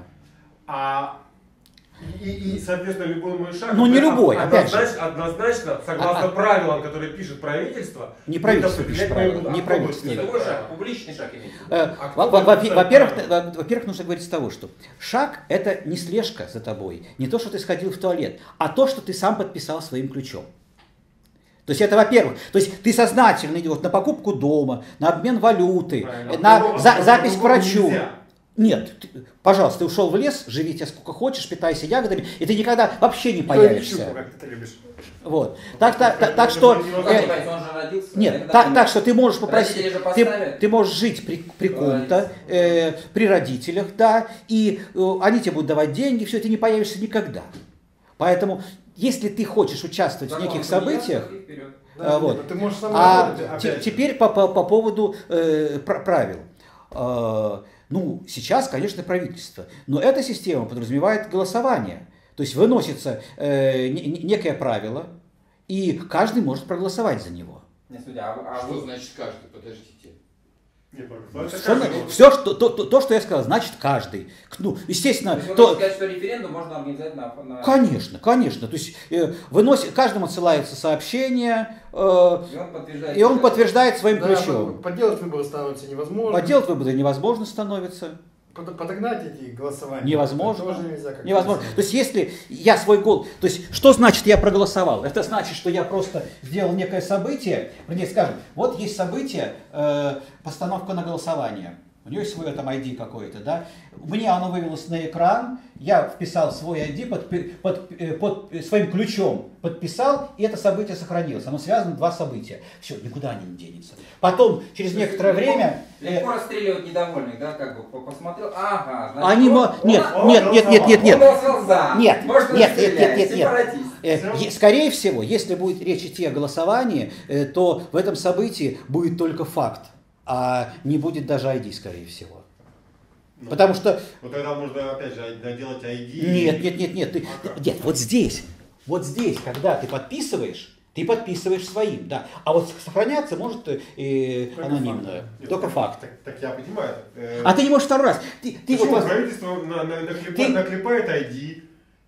И, соответственно, любой мой шаг... Ну, не любой, опять же. Однозначно, согласно правилам, которые пишет правительство... Не правительство пишет правила, не правительство. Какой шаг? Публичный шаг имеете? Во-первых, нужно говорить с того, что шаг – это не слежка за тобой, не то, что ты сходил в туалет, а то, что ты сам подписал своим ключом. То есть это, во-первых, то есть ты сознательно идешь на покупку дома, на обмен валюты, на запись к врачу. Нет, пожалуйста, ты ушел в лес, живи тебе сколько хочешь, питайся ягодами, и ты никогда вообще не появишься. Вот. Так что... Нет, так что ты можешь попросить... Ты можешь жить при ком-то, при родителях, да, и они тебе будут давать деньги, все, ты не появишься никогда. Поэтому, если ты хочешь участвовать в неких событиях... Вот. Теперь по поводу правил. Ну, сейчас, конечно, правительство, но эта система подразумевает голосование. То есть выносится некое правило, и каждый может проголосовать за него. Что значит каждый? Подождите. Все, что я сказал, значит каждый. Ну, естественно... Можно сказать, что референдум можно организовать на... Конечно. То есть каждому отсылается сообщение, и он подтверждает своим ключом. Подделать выборы становится невозможно. Подделать выборы невозможно становится. Подогнать эти голосования невозможно. Тоже нельзя, невозможно. То есть если я свой голос... То есть что значит я проголосовал? Это значит, что я просто сделал некое событие. Мне скажем, вот есть событие, постановка на голосование. У нее есть свой там ID какой-то, да? Мне оно вывелось на экран, я вписал свой ID, под своим ключом подписал, и это событие сохранилось. Оно связано, два события. Все, никуда они не денется. Потом, через некоторое время... Легко расстреливать недовольных, да, как бы посмотрел, ага, значит, они Нет. Скорее всего, если будет речь идти о голосовании, то в этом событии будет только факт. А не будет даже ID, скорее всего. Потому что... Вот тогда можно, опять же, доделать ID. Нет, вот здесь, когда ты подписываешь своим, да. А вот сохраняться может анонимно. Только факт. Так я понимаю. А ты не можешь второй раз. Правительство наклепает ID.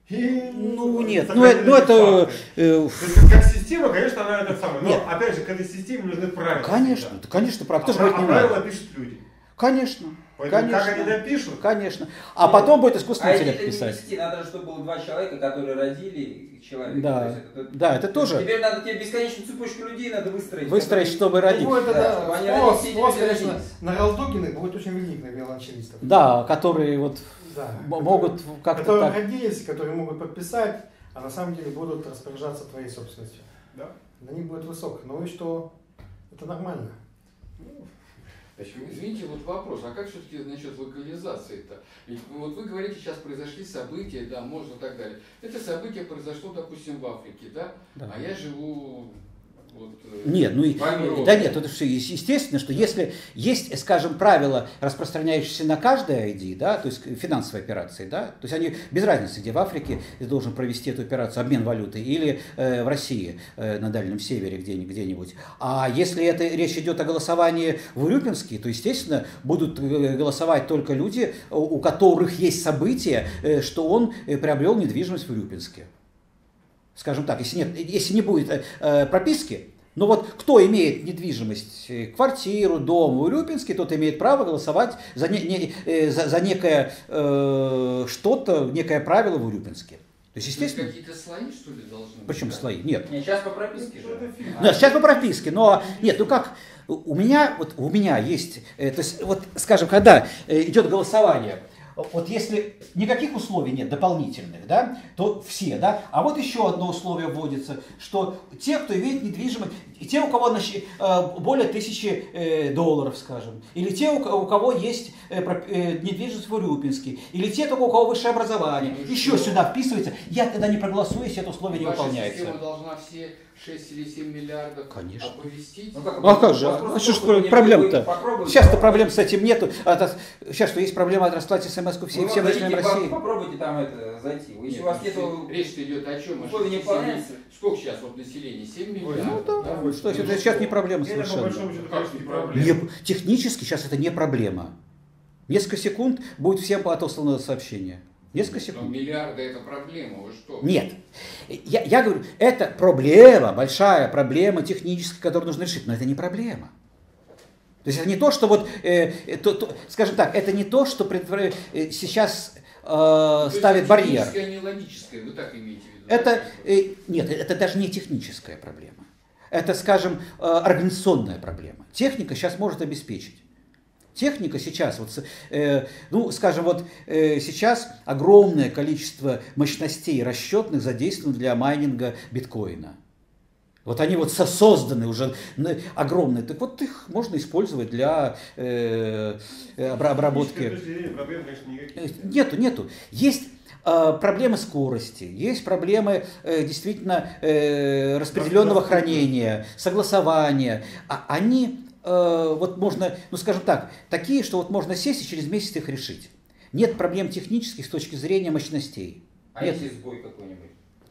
Это... Как система, конечно, она это самое. Но, опять же, к этой системе нужны правила. Конечно, правила. Правила пишут люди. Конечно. Поэтому как они напишут? Конечно. А потом будет искусственный интеллект писать. Надо, чтобы было два человека, которые родили человека. Да, это тоже. Теперь надо тебе бесконечную цепочку людей надо выстроить. Выстроить, чтобы родить. Спрос, конечно, на Ралдугиных будет очень велик, на виолончелистов. Да, которые вот могут как-то которые родились, которые могут подписать, а на самом деле будут распоряжаться твоей собственностью. Да. На них будет высок. Ну и что? Это нормально. Извините, вот вопрос, а как все-таки насчет локализации-то? Ведь вот вы говорите, сейчас произошли события, да, можно и так далее. Это событие произошло, допустим, в Африке, да? А я живу... Нет, это все естественно, что если есть, скажем, правила, распространяющиеся на каждое ID, да, то есть финансовые операции, да, то есть они без разницы, где в Африке ты должен провести эту операцию, обмен валюты, или в России, на Дальнем Севере где-нибудь. А если речь идет о голосовании в Урюпинске, то, естественно, будут голосовать только люди, у которых есть событие, что он приобрел недвижимость в Урюпинске. Скажем так, если не будет прописки, но вот кто имеет недвижимость, квартиру, дом в Урюпинске, тот имеет право голосовать за некое что-то, некое правило в Урюпинске. То есть, естественно... Какие-то слои, что ли, должны быть? Почему слои? Нет. Сейчас по прописке же. Сейчас по прописке, но нет, у меня есть, то есть, вот, скажем, когда идет голосование, вот если никаких условий нет дополнительных, да, то все, да. А вот еще одно условие вводится, что те, кто имеет недвижимость, те, у кого более $1000, скажем, или те, у кого есть недвижимость в Урюпинске, или те, у кого высшее образование, еще сюда вписывается, я тогда не проголосую, если это условие не выполняется. Система должна все 6 или 7 миллиардов Конечно. оповестить? Ну, как, А как же? вопрос А что ж в том, что проблем-то? попробуйте, Сейчас-то проблем с этим нету. Сейчас что есть проблема от расплате смс-ку всем зайдите, жителям России? Попробуйте там это зайти. Если Нет, у вас нету... речь идет о чем? условия не выполняются. Сколько сейчас вот населения? 7 миллиардов? Ну да, что это сейчас не проблема Это по совершенно. большому счету, конечно, не Не- проблема. технически сейчас это не проблема. Несколько секунд будет всем отослано сообщение. Несколько Но секунд. миллиарды это проблема, вы что? Нет. Я говорю, это проблема, большая проблема техническая, которую нужно решить, но это не проблема. То есть это не то, что вот, скажем так, это не то, что сейчас ставит барьер. Техническое, не логическое, вы так имеете в виду? Это, нет, это даже не техническая проблема. Это, скажем, организационная проблема. Техника сейчас может обеспечить. Техника сейчас, сейчас огромное количество мощностей расчетных задействовано для майнинга биткоина. Вот они вот созданы уже огромные. Так вот их можно использовать для обработки. Проблем, конечно, никаких. Нету. Есть проблемы скорости, есть проблемы действительно распределенного хранения, согласования. Они вот можно, скажем так, такие, что вот можно сесть и через месяц их решить. Нет проблем технических с точки зрения мощностей. А Нет. если сбой какой-нибудь?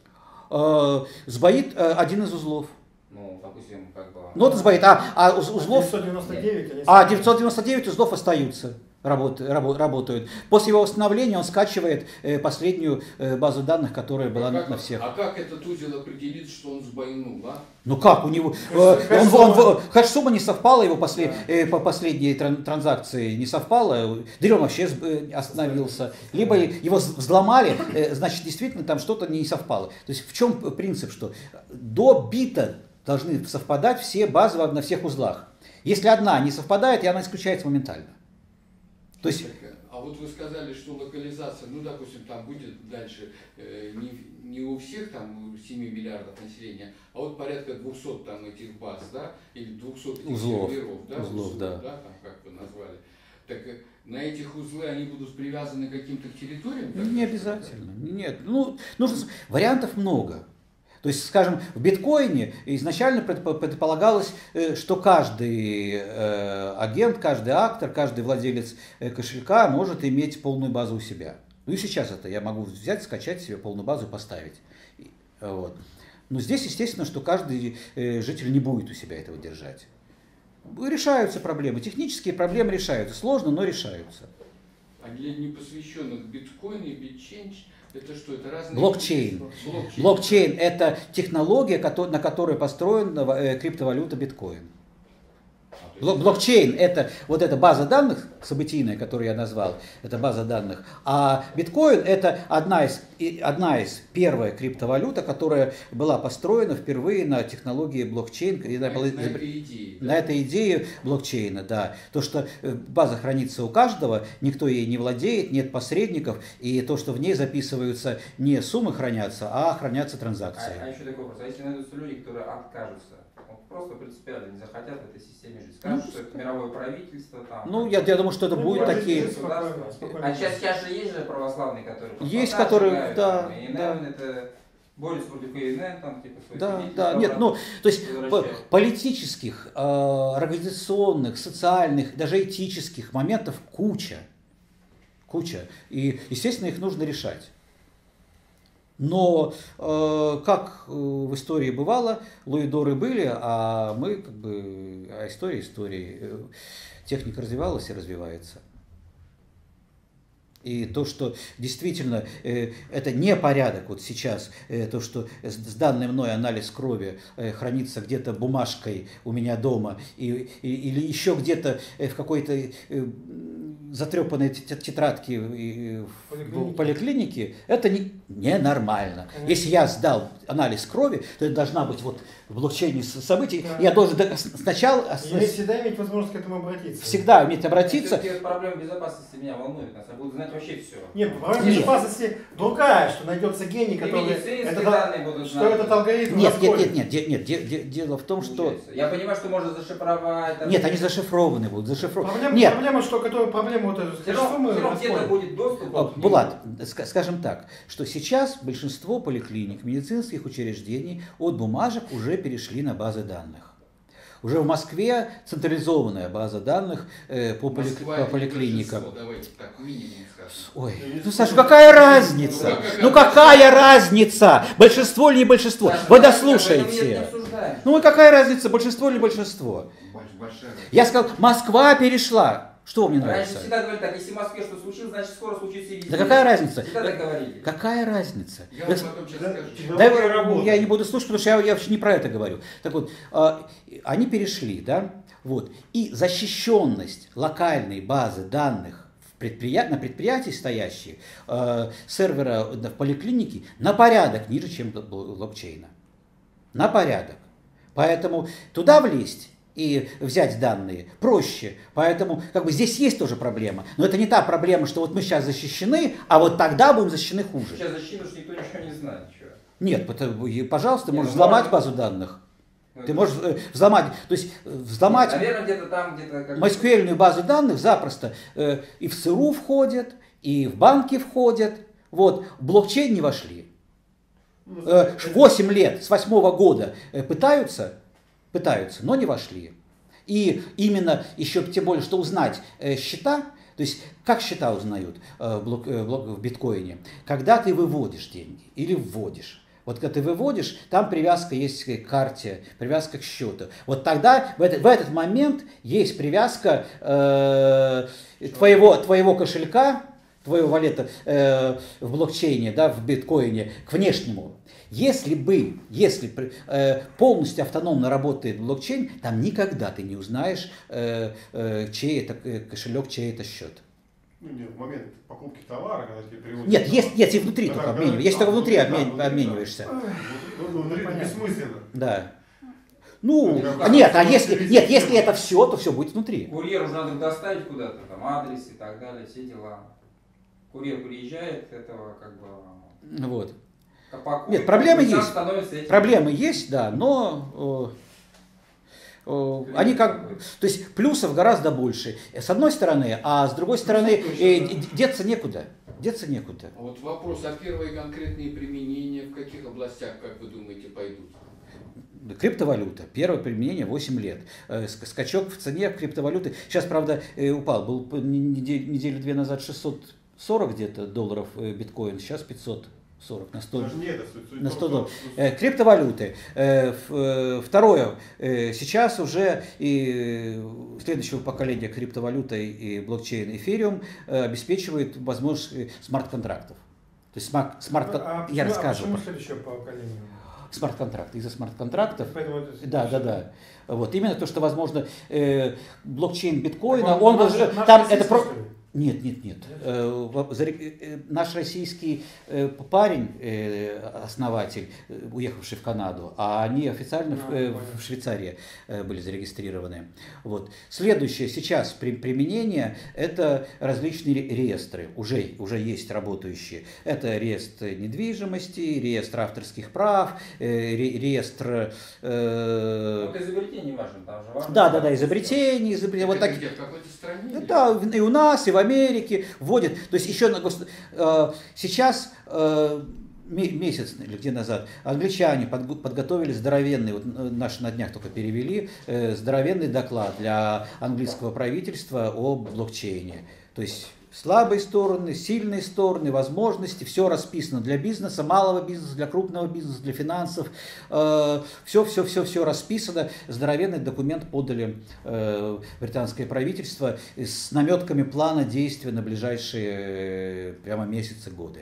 Сбоит один из узлов. Ну, допустим, как бы... Ну, это сбоит, узлов... 999, 999 узлов остаются, работают. После его восстановления он скачивает последнюю базу данных, которая была на всех. А как этот узел определит, что он сбоинул, а? Ну как у него? Хэш-сумма не совпала, его по последней транзакции не совпала, да он вообще остановился. Либо его взломали, значит действительно там что-то не совпало. То есть в чем принцип, что до бита должны совпадать все базы на всех узлах. Если одна не совпадает, и она исключается моментально. То есть... А вот вы сказали, что локализация, допустим, там будет дальше не у всех там 7 миллиардов населения, а вот порядка 200 там этих баз, да, или 200 этих узлов, серверов, да, узлов, да. там как вы назвали. Так на этих узлы они будут привязаны к каким-то территориям? Не обязательно. Нет. Вариантов много. То есть, скажем, в биткоине изначально предполагалось, что каждый агент, каждый актор, каждый владелец кошелька может иметь полную базу у себя. Ну и сейчас это я могу взять, скачать себе полную базу и поставить. Вот. Но здесь, естественно, что каждый житель не будет у себя этого держать. Решаются проблемы, технические проблемы решаются. Сложно, но решаются. А для непосвященных биткоин и битчейндж это что? Это разные... Блокчейн. Блокчейн – это технология, на которой построена криптовалюта биткоин. Блокчейн – это вот эта база данных событийная, которую я назвал, это база данных. А биткоин – это одна из первая криптовалюта, которая была построена впервые на технологии блокчейн. На этой идее блокчейна, да. То, что база хранится у каждого, никто ей не владеет, нет посредников, и то, что в ней записываются не суммы хранятся, а хранятся транзакции. А еще такой вопрос, а если найдутся люди, которые откажутся? Просто принципиально не захотят в этой системе жить. Скажут, что это мировое правительство. Там, я думаю, что это будут такие... А сейчас же есть же православные, которые... Есть, которые, да. Это борются против ИНН, там, типа... Да, нет, то есть политических, организационных, социальных, даже этических моментов куча. И, естественно, их нужно решать. Но, как в истории бывало, луидоры были, а мы история. Техника развивалась и развивается. И то, что действительно это не порядок вот сейчас, то, что сданный мной анализ крови хранится где-то бумажкой у меня дома или еще где-то в какой-то затрепанной тетрадке в поликлинике, это ненормально. Если я сдал анализ крови, то это должна быть вот в блокчейне событий. Да. Я должен сначала... И всегда иметь возможность к этому обратиться. Всегда уметь обратиться. Проблема безопасности меня волнует. Нас будут знать вообще все. Нет, проблема безопасности другая, что найдется гений, который... Что этот алгоритм... Нет. Дело в том, что... Я понимаю, что можно зашифровать... Нет, они зашифрованы будут. Проблема, что проблема проблема вот эта. Все равно где-то будет доступ. Булат, скажем так, что сейчас большинство поликлиник, медицинских учреждений от бумажек уже перешли на базы данных. Уже в Москве централизованная база данных по поликлиникам. Давайте так, минимум скажем. Ой, ну, Саша, какая разница? Ну, какая разница? Большинство или не большинство? Саша, Вы мы дослушайте. не обсуждаем. Ну, и какая разница, большинство или большинство? Большая. Я сказал, Москва перешла. Что вам не Раньше нравится? всегда говорили так, если в Москве что случилось, значит скоро случится и везде. Да какая разница? Всегда так говорили. Какая разница? Я вам потом сейчас скажу. Да, работа. я не буду слушать, потому что я вообще не про это говорю. Так вот, они перешли, да, вот, и защищенность локальной базы данных на предприятии стоящие, сервера в поликлинике на порядок ниже, чем блокчейна. На порядок. Поэтому туда влезть и взять данные проще. Поэтому как бы здесь есть тоже проблема. Но это не та проблема, что вот мы сейчас защищены, а вот тогда будем защищены хуже. Сейчас защищено, что никто ничего не знает. Чё. Нет, пожалуйста, ты Не, можешь ну, взломать можно. базу данных. Ну, Ты это- можешь взломать, то есть взломать Наверное, где-то там, где-то как MySQL-ную базу данных запросто и в ЦРУ входят, и в банки входят. Вот, в блокчейн не вошли. 8 лет, с 8 года пытаются, но не вошли. И именно, еще тем более, что узнать счета, то есть как счета узнают в биткоине, когда ты выводишь деньги или вводишь. Вот когда ты выводишь, там привязка есть к карте, привязка к счету. Вот тогда, в этот момент есть привязка твоего кошелька, твоего валета в блокчейне, да, в биткоине, к внешнему. Если полностью автономно работает блокчейн, там никогда ты не узнаешь, чей это кошелек, чей это счет. Ну, нет, в момент покупки товара, когда тебе приводят... Нет, есть и внутри только обмениваешься. Есть только внутри обмениваешься. Внутри это бессмысленно. Да. Ну, нет, если это все, то все будет внутри. курьеру же надо доставить куда-то, там адрес и так далее, все дела. Курьер приезжает, этого как бы... Вот. Покупки, Нет, проблемы сам есть. становится этим. Проблемы есть, да, но они как... То есть плюсов гораздо больше. С одной стороны, а с другой стороны, деться некуда. Деться некуда. А вот вопрос, а первые конкретные применения в каких областях, как вы думаете, пойдут? Криптовалюта. Первое применение 8 лет. Скачок в цене криптовалюты. Сейчас, правда, упал. Был неделю-две назад 640 где-то долларов биткоин. Сейчас 540 на 100. Даже не это, На 100 долларов. Криптовалюты. Второе. Сейчас уже и следующего поколения криптовалюты и блокчейн Ethereum обеспечивает возможность смарт-контрактов. То есть я рассказывал. Почему следующее поколение? Смарт-контракты. Из-за смарт-контрактов. Поэтому это Да. Вот. Именно то, что возможно блокчейн биткоина, Так он наш уже российский, там это что ли? Нет. Наш российский парень, основатель, уехавший в Канаду, а они официально в Швейцарии были зарегистрированы. Вот. Следующее сейчас применение – это различные реестры, уже есть работающие. Это реестр недвижимости, реестр авторских прав, реестр… Вот изобретение важно, там же важно. Да, изобретение. Вот так. Где, в какой-то стране? Да, и у нас, и в Америке вводят. То есть еще сейчас месяц или где назад англичане подготовили здоровенный, вот наши на днях только перевели, здоровенный доклад для английского правительства о блокчейне. То есть слабые стороны, сильные стороны, возможности, все расписано для бизнеса, малого бизнеса, для крупного бизнеса, для финансов. Все расписано. Здоровенный документ подали британское правительство с наметками плана действия на ближайшие прямо месяцы, годы.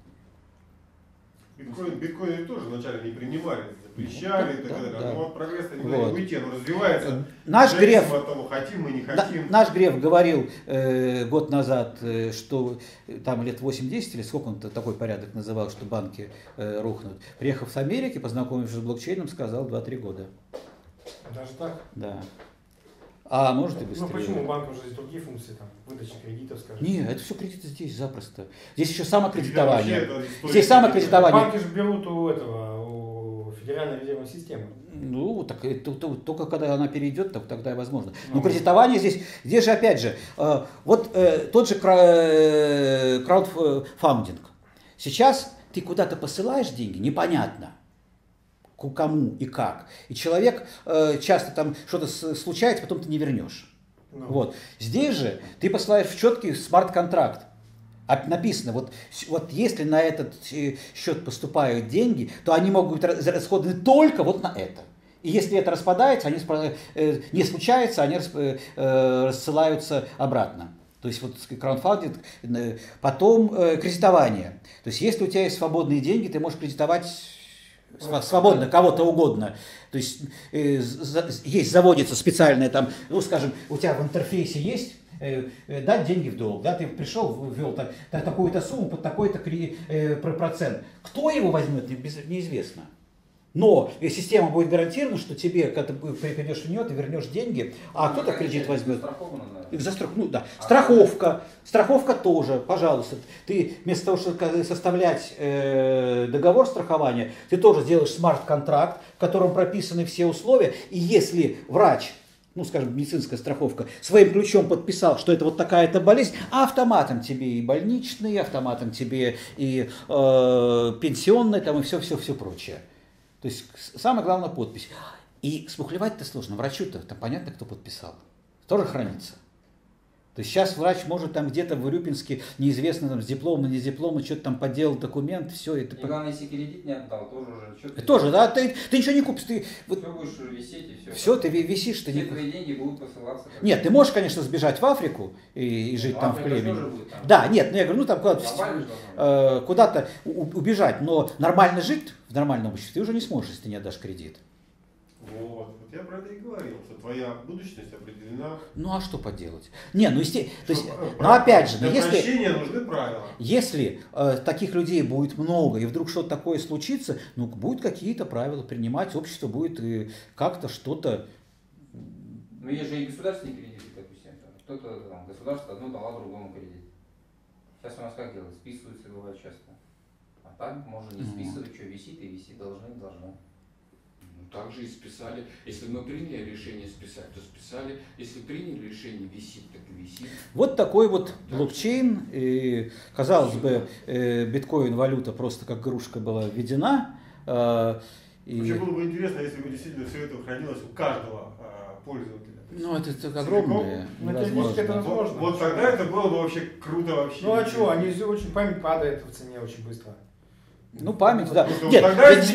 Биткоин тоже вначале не принимали, запрещали и так далее. Да. Но от прогресса никуда не уйти, оно развивается. Наш Греф, от того, хотим мы, не хотим. Наш Греф говорил год назад, что там лет 8-10 или сколько он такой порядок называл, что банки рухнут. Приехав с Америки, познакомившись с блокчейном, сказал 2-3 года. Даже так? Да. А может и быстрее. Ну почему? У банка уже есть другие функции, там, выдача кредитов, скажем. Нет, это все кредиты здесь запросто. Здесь еще самокредитование. Вообще, это история. Здесь самокредитование. Банки же берут у Федеральная резервная система. Ну, так только когда она перейдет, тогда и возможно. Но кредитование здесь же опять же, тот же краудфандинг. Сейчас ты куда-то посылаешь деньги, непонятно кому и как. И человек часто там что-то случается, потом ты не вернешь. Вот. Здесь же ты посылаешь в четкий смарт-контракт. Написано, вот если на этот счет поступают деньги, то они могут быть расходованы только вот на это. И если это распадается, не случается, они рассылаются обратно. То есть вот краундфандинг, потом кредитование. То есть если у тебя есть свободные деньги, ты можешь кредитовать свободно кого-то угодно. То есть заводится специальное там, ну скажем, у тебя в интерфейсе есть дать деньги в долг, да, ты пришел, ввел такую-то сумму под такой-то процент. Кто его возьмет, неизвестно. Но система будет гарантирована, что тебе, когда ты придешь в нее, ты вернешь деньги, а кто-то кредит возьмет. Страховка тоже, пожалуйста. Ты вместо того, чтобы составлять договор страхования, ты тоже сделаешь смарт-контракт, в котором прописаны все условия. И если врач, ну, скажем, медицинская страховка, своим ключом подписал, что это вот такая-то болезнь, а автоматом тебе и больничные, автоматом тебе и пенсионные, там, и все прочее. То есть самое главное подпись. И смухлевать-то сложно. Врачу-то там понятно, кто подписал. Тоже хранится. То есть сейчас врач может там где-то в Урюпинске, неизвестно, там, с диплома, не с диплома, что-то там подделал документ, все это. И главное, если кредит не отдал, тоже уже что-то. Тоже, да, ты ничего не купишь. Ты все будешь висеть и все. Все, ты висишь, ты все твои деньги будут посылаться. Нет, ты можешь, конечно, сбежать в Африку и жить там в племени. Там. Да, нет, ну я говорю, ну там куда-то убежать, но нормально жить в нормальном обществе ты уже не сможешь, если ты не отдашь кредит. Вот я про это и говорил, что твоя будущность определена. Ну а что поделать? Не, ну опять же, для прощения нужны правила. Если таких людей будет много и вдруг что-то такое случится, ну будут какие-то правила принимать, общество будет как-то что-то. Ну есть же и государственные кредиты, допустим. Кто-то там, государство одно дало другому кредит. Сейчас у нас как делают? Списываются, бывает часто. А так можно не списывать, что висит и висит, должны. Также и списали. Если мы приняли решение списать, то списали. Если приняли решение висит, так и висит. Вот такой вот блокчейн. И, казалось бы, биткоин-валюта просто как игрушка была введена. Вообще было бы интересно, если бы действительно все это хранилось у каждого пользователя. Ну, это огромное. Невозможно. Вот тогда это было бы вообще круто вообще. Ну а что, память падает в цене очень быстро. Ну, память, да. Нет,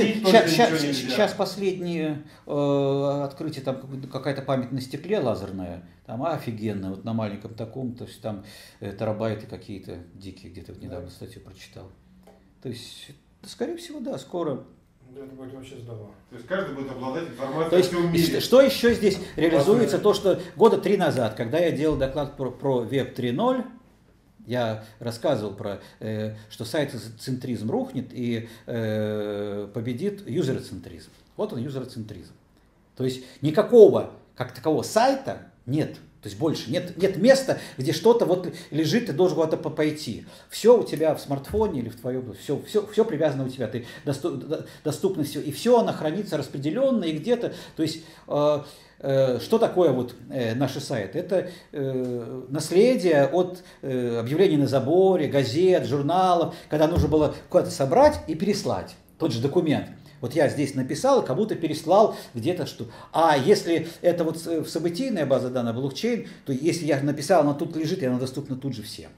сейчас последние открытия, там какая-то память на стекле лазерная, там офигенно, вот на маленьком таком, то есть там терабайты какие-то дикие, где-то вот недавно статью прочитал. То есть, скорее всего, да, скоро. Да, это будет вообще здорово. То есть каждый будет обладать информацией. То есть, что еще здесь реализуется, то, что года 3 назад, когда я делал доклад про Web 3.0, я рассказывал про, что сайт-центризм рухнет и победит юзероцентризм. Вот он, юзероцентризм. То есть никакого, как такового сайта нет. То есть больше нет места, где что-то вот лежит, ты должен куда-то пойти. Все у тебя в смартфоне или в твоем, все привязано у тебя, ты доступно все, и все оно хранится распределенно и где-то. То есть что такое вот наши сайты? Это наследие от объявлений на заборе, газет, журналов, когда нужно было куда-то собрать и переслать тот же документ. Вот я здесь написал, кому-то переслал где-то что. А если это вот событийная база данных, блокчейн, то если я написал, она тут лежит, и она доступна тут же всем.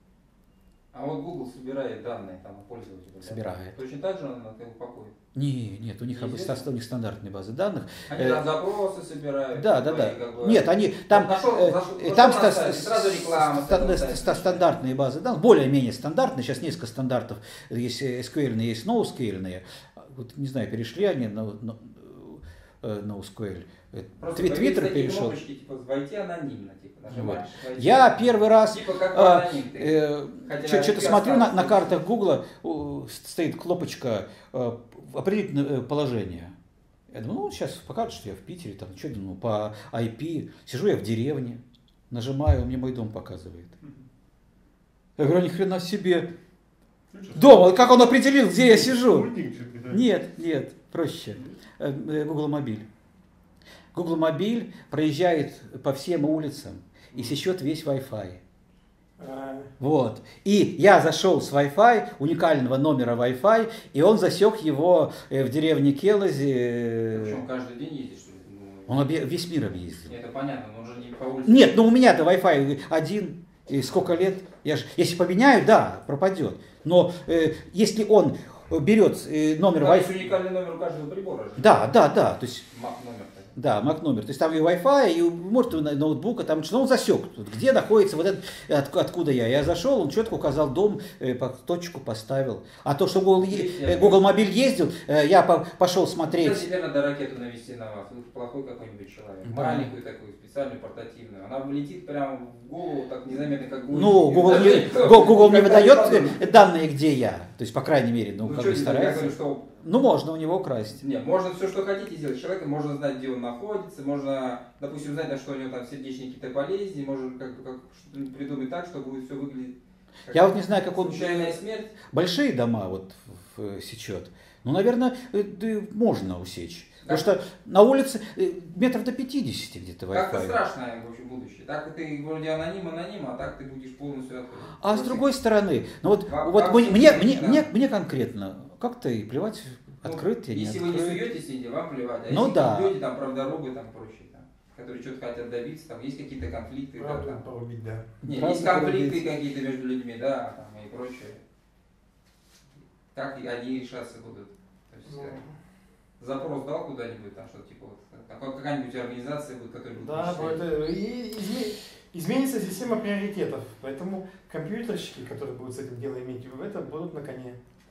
А вот Google собирает данные там пользователя. Собирает. Точно так же он это упакует? Нет, у них стандартные базы данных. Они там запросы собирают. Да. Нет, они там сразу реклама. Стандартные базы данных, более-менее стандартные. Сейчас несколько стандартов, есть SQL, есть NoSQL. Вот не знаю, перешли они на NoSQL. Твиттер перешел. Типа, войти анонимно, типа, нажимаешь. Вот. Я первый раз типа, что-то смотрю на картах Гугла, стоит кнопочка определить положение. Я думаю, ну сейчас покажут, что я в Питере, там, что думаю, по IP, сижу я в деревне, нажимаю, мне мой дом показывает. Я говорю, ни хрена себе. Дома, как он определил, где я сижу? Спутник что-то, да. Нет, проще. Google Мобиль. Google Мобиль проезжает по всем улицам и сечет весь Wi-Fi. Вот. И я зашел с Wi-Fi, уникального номера Wi-Fi, и он засек его в деревне Келози. Причем каждый день ездишь, что ли? Он весь мир объездил. Это понятно, но он же не по улице. Нет, ну у меня-то Wi-Fi один, и сколько лет? Если поменяю, да, пропадет. Но если он берет номер Там есть Wi-Fi... уникальный номер у каждого прибора же. Да, то есть... Мак номер. Да, Mac номер. То есть там и Wi-Fi, и может и ноутбука, там что он засек, где находится вот этот, откуда я. Я зашел, он четко указал дом, точку поставил. А то, что Google Мобиль ездил, я пошел смотреть. Кстати, теперь надо ракету навести на вас. Вы плохой какой-нибудь человек. Да. Маленькую такую, специальную, портативную. Она летит прямо в голову, так незаметно, как гусеница. Ну, Google не выдает данные, где я. То есть, по крайней мере, Ну, как что, бы я старается. говорю, что... Ну, можно у него украсть. Нет, можно все, что хотите сделать с человеком, можно знать, где он находится, можно, допустим, знать, на что у него там сердечные какие-то болезни, можно как что-то придумать так, что будет все выглядеть как Я вот не знаю, как он случайная смерть. большие дома вот сечет. Ну, наверное, можно усечь. Потому что на улице метров до 50 где-то Как-то Wi-Fi. страшное, в общем, будущее. Так ты вроде аноним, а так ты будешь полностью открыт. А с другой стороны, ну вот, Во мне конкретно, как-то и плевать, открыт я, не если вы не открыт. суетесь нигде, вам плевать. А Ну если да. люди там правдорубы, там прочие, там, которые что-то хотят добиться, там есть какие-то конфликты. Да, Правда там. порубить, да. Нет, Правда есть конфликты порубить. какие-то между людьми, да, там, и прочее. Как они решаться будут? То есть, запрос дал куда-нибудь, там что-то типа вот, какая-нибудь организация будет, которая будет Да, решать. изменится система приоритетов, поэтому компьютерщики, которые будут с этим делом иметь, это будут на коне.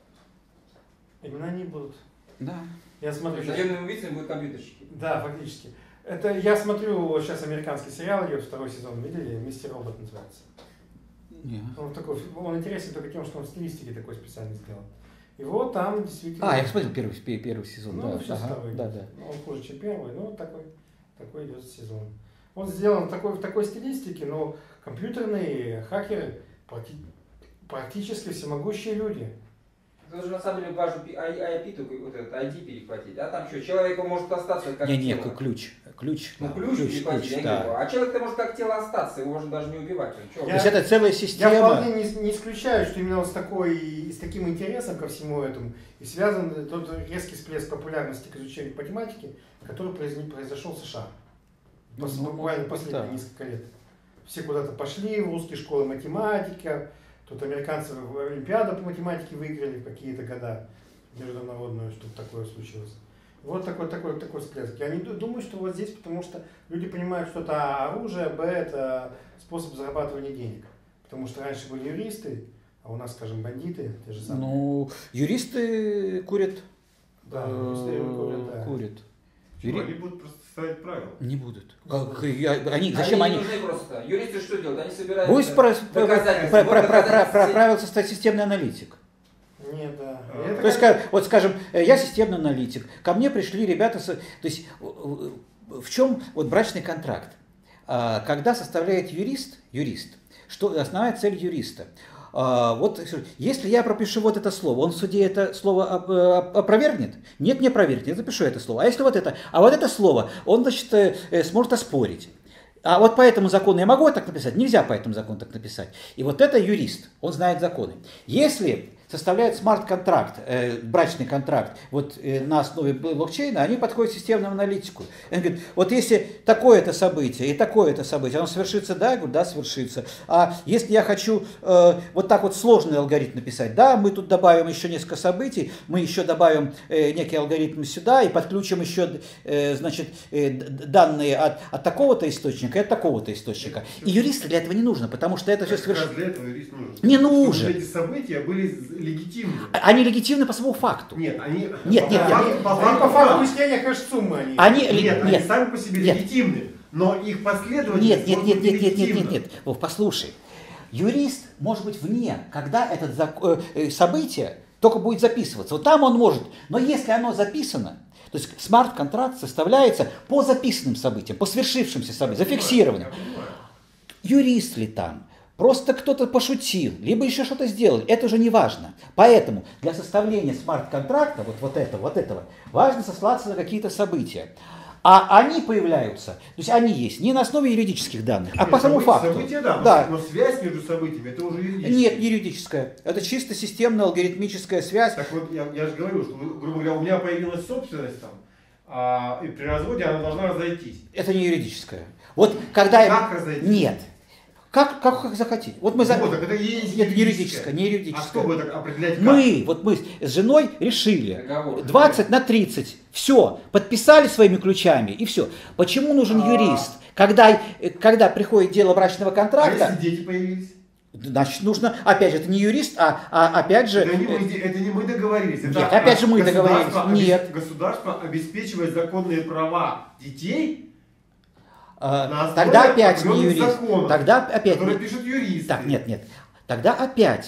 Именно они будут. Да. Я смотрю сейчас. Судебными убийцами будут компьютерщики. Да, фактически. Это я смотрю, вот сейчас американский сериал идет, второй сезон, видели? «Мистер Робот» называется. Не. Он интересен только тем, что он в стилистике такой специально сделан. И вот там действительно... Я посмотрел первый сезон. Ну, Да, сейчас второй. да. Ну, он хуже, чем первый, но такой идет сезон. Он сделан в такой стилистике, но компьютерные хакеры практически всемогущие люди. Это же на самом деле важно IP, только вот этот ID перехватить. А там что, человек может остаться как Не, тело. ключ. Ну, ключ перехватить, я да. говорю. А человек-то может как тело остаться, его можно даже не убивать. То есть это целая Я система. вполне не исключаю, что именно с таким интересом ко всему этому и связан тот резкий всплеск популярности к изучению математики, который произошел в США. Буквально последние несколько лет. Все куда-то пошли, в русские школы математика, тут американцы в Олимпиаду по математике выиграли в какие-то года международную, чтобы такое случилось. Вот такой всплеск. Я не думаю, что вот здесь, потому что люди понимают, что это оружие, это способ зарабатывания денег. Потому что раньше были юристы, а у нас, скажем, бандиты, те же самые. Ну, юристы курят. Да, юристы курят, да. Курят. Они будут просто ставить правила. Не будут. Зачем они? Нужны просто. Юристы что делают? Они собирают Пусть правил состоит системный аналитик. Нет, да. То есть, вот скажем, я системный аналитик, ко мне пришли ребята, то есть в чем вот брачный контракт? Когда составляет юрист, что основная цель юриста? Вот если я пропишу вот это слово, он в суде это слово опровергнет? Нет, не опровергнет, я запишу это слово. А если вот это слово, он, значит, сможет оспорить. А вот по этому закону я могу так написать? Нельзя по этому закону так написать. И вот это юрист, он знает законы. Если составляют смарт-контракт, брачный контракт, вот на основе блокчейна, они подходят к системному аналитику. Они говорят, вот если такое-то событие и такое-то событие, оно совершится, да? Я говорю, да, совершится. А если я хочу вот так вот сложный алгоритм написать, да, мы тут добавим еще несколько событий, мы еще добавим некий алгоритм сюда и подключим еще, значит, данные от такого-то источника и от такого-то источника. И юристу для этого не нужно, потому что это все совершенно... Для этого юрист нужен. Не нужен. Эти события были легитимны. Они легитимны по самому факту. Нет, они По факту выяснения хэш-суммы они сами по себе легитимны, но их последовательность Нет. Вов, послушай. Юрист может быть вне, когда это событие только будет записываться. Вот там он может. Но если оно записано, то есть смарт-контракт составляется по записанным событиям, по свершившимся событиям, зафиксированным. Юрист ли там? Просто кто-то пошутил, либо еще что-то сделали. Это уже не важно. Поэтому для составления смарт-контракта, вот этого, важно сослаться на какие-то события. А они появляются, то есть они есть не на основе юридических данных, а по самому факту. События, да, Да. но связь между событиями, это уже юридическая. Нет, не юридическая. Это чисто системная алгоритмическая связь. Так вот, я же говорю, что, грубо говоря, у меня появилась собственность там, и при разводе она должна разойтись. Это не юридическая. Вот когда... Как разойтись? Нет. Как захотите. Вот мы Вот, так это и есть Нет, не юридическое, не юридическое. А кто будет определять как? Мы с женой решили Договор. 20 на 30. Все, подписали своими ключами и все. Почему нужен юрист? Когда приходит дело брачного А контракта, если дети появились? значит нужно, опять же, это не юрист, а опять же... Это не мы договорились. Это Нет, опять же мы договорились. Нет. Государство обеспечивает законные права детей на основе Тогда опять не определенных юрист. законов, Тогда опять... которые пишут юристы. Так, нет. Тогда опять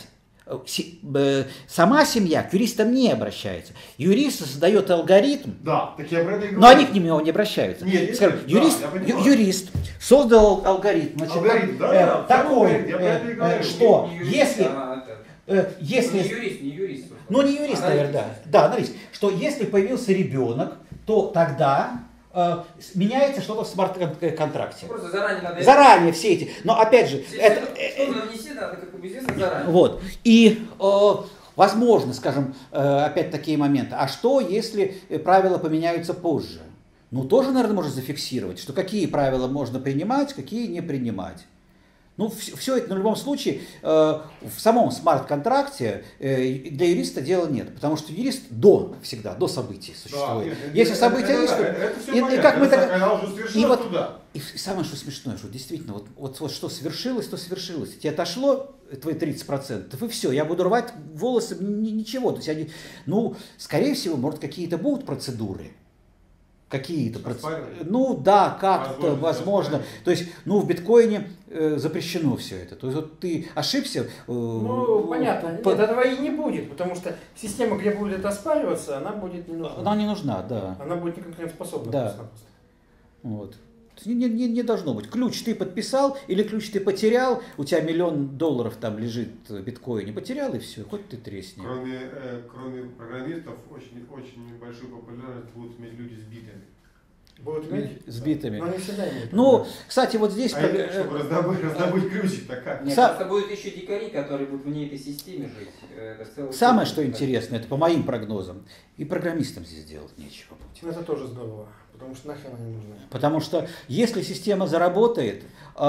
сама семья к юристам не обращается. Юрист создает алгоритм, Да, так я про это и говорю. но они к нему не обращаются. Нет, Скажем, да, юрист, я понимаю. юрист создал алгоритм, значит, Алгоритм, да, такой, алгоритм, я про это и говорю. что Не юрист, если... а это- если... Не юрист. Ну, не юрист, наверное, да. Анализ. Что если появился ребенок, то тогда меняется что-то в смарт-контракте. Просто заранее надо... Заранее все эти. Но опять же, Что-то нанести надо, как бы известно, заранее. вот. И возможно, скажем, опять такие моменты. А что, если правила поменяются позже? Ну, тоже, наверное, можно зафиксировать, что какие правила можно принимать, какие не принимать. Ну, все это, в любом случае, в самом смарт-контракте для юриста дела нет, потому что юрист всегда до событий существует. Если события есть, это все и понятно. как мы так... Она уже совершилась туда. И самое что смешное, что действительно, вот что свершилось, то свершилось. Тебе отошло твои 30%, и все, я буду рвать волосы, ничего. То есть скорее всего, может, какие-то будут процедуры. Какие-то процедуры. Ну да, как-то, возможно. То есть, в биткоине запрещено все это. То есть вот ты ошибся. Ну, понятно. Нет, этого и не будет, потому что система, где будет это оспариваться, она будет не нужна. Она не нужна, да. Она будет неконкурентоспособна. Да. просто-напросто. Вот. Не должно быть. Ключ ты подписал или ключ ты потерял, у тебя $1 миллион там лежит в биткоине, потерял и все, хоть ты тресни. Кроме программистов, очень большую популярность будут иметь люди с битами. Будут иметь? С битами. Но они всегда имеют. Ну, кстати, вот здесь... Чтобы раздобыть ключик, так как? Нет, просто будут еще дикари, которые будут вне этой системе жить. Это Самое, что интересно, это по моим прогнозам, и программистам здесь делать нечего будет. Ну, это тоже здорово, потому что нахрен они нужны. Потому что если система заработает,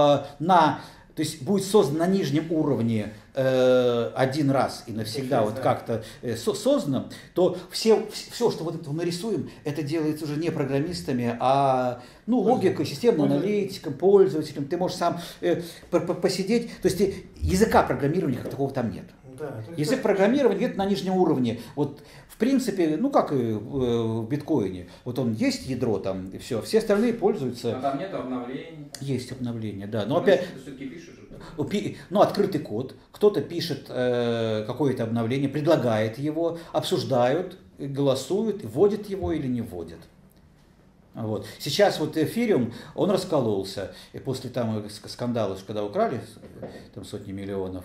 то есть будет создан на нижнем уровне один раз и навсегда вот как-то создано, то все, что вот это мы рисуем, это делается уже не программистами, а логикой, системным аналитиком, пользователем. Ты можешь сам посидеть. То есть языка программирования как такого там нет. Да, Язык программирования где-то на нижнем уровне. Вот в принципе, как и в биткоине. Вот он есть ядро там и все остальные пользуются. Но там нет обновлений. Есть обновления, да. Но опять... Ты все-таки пишешь же. Открытый код. Кто-то пишет какое-то обновление, предлагает его, обсуждают, голосуют, вводят его или не вводят. Вот. Сейчас вот эфириум, он раскололся. И после там скандала, когда украли там сотни миллионов,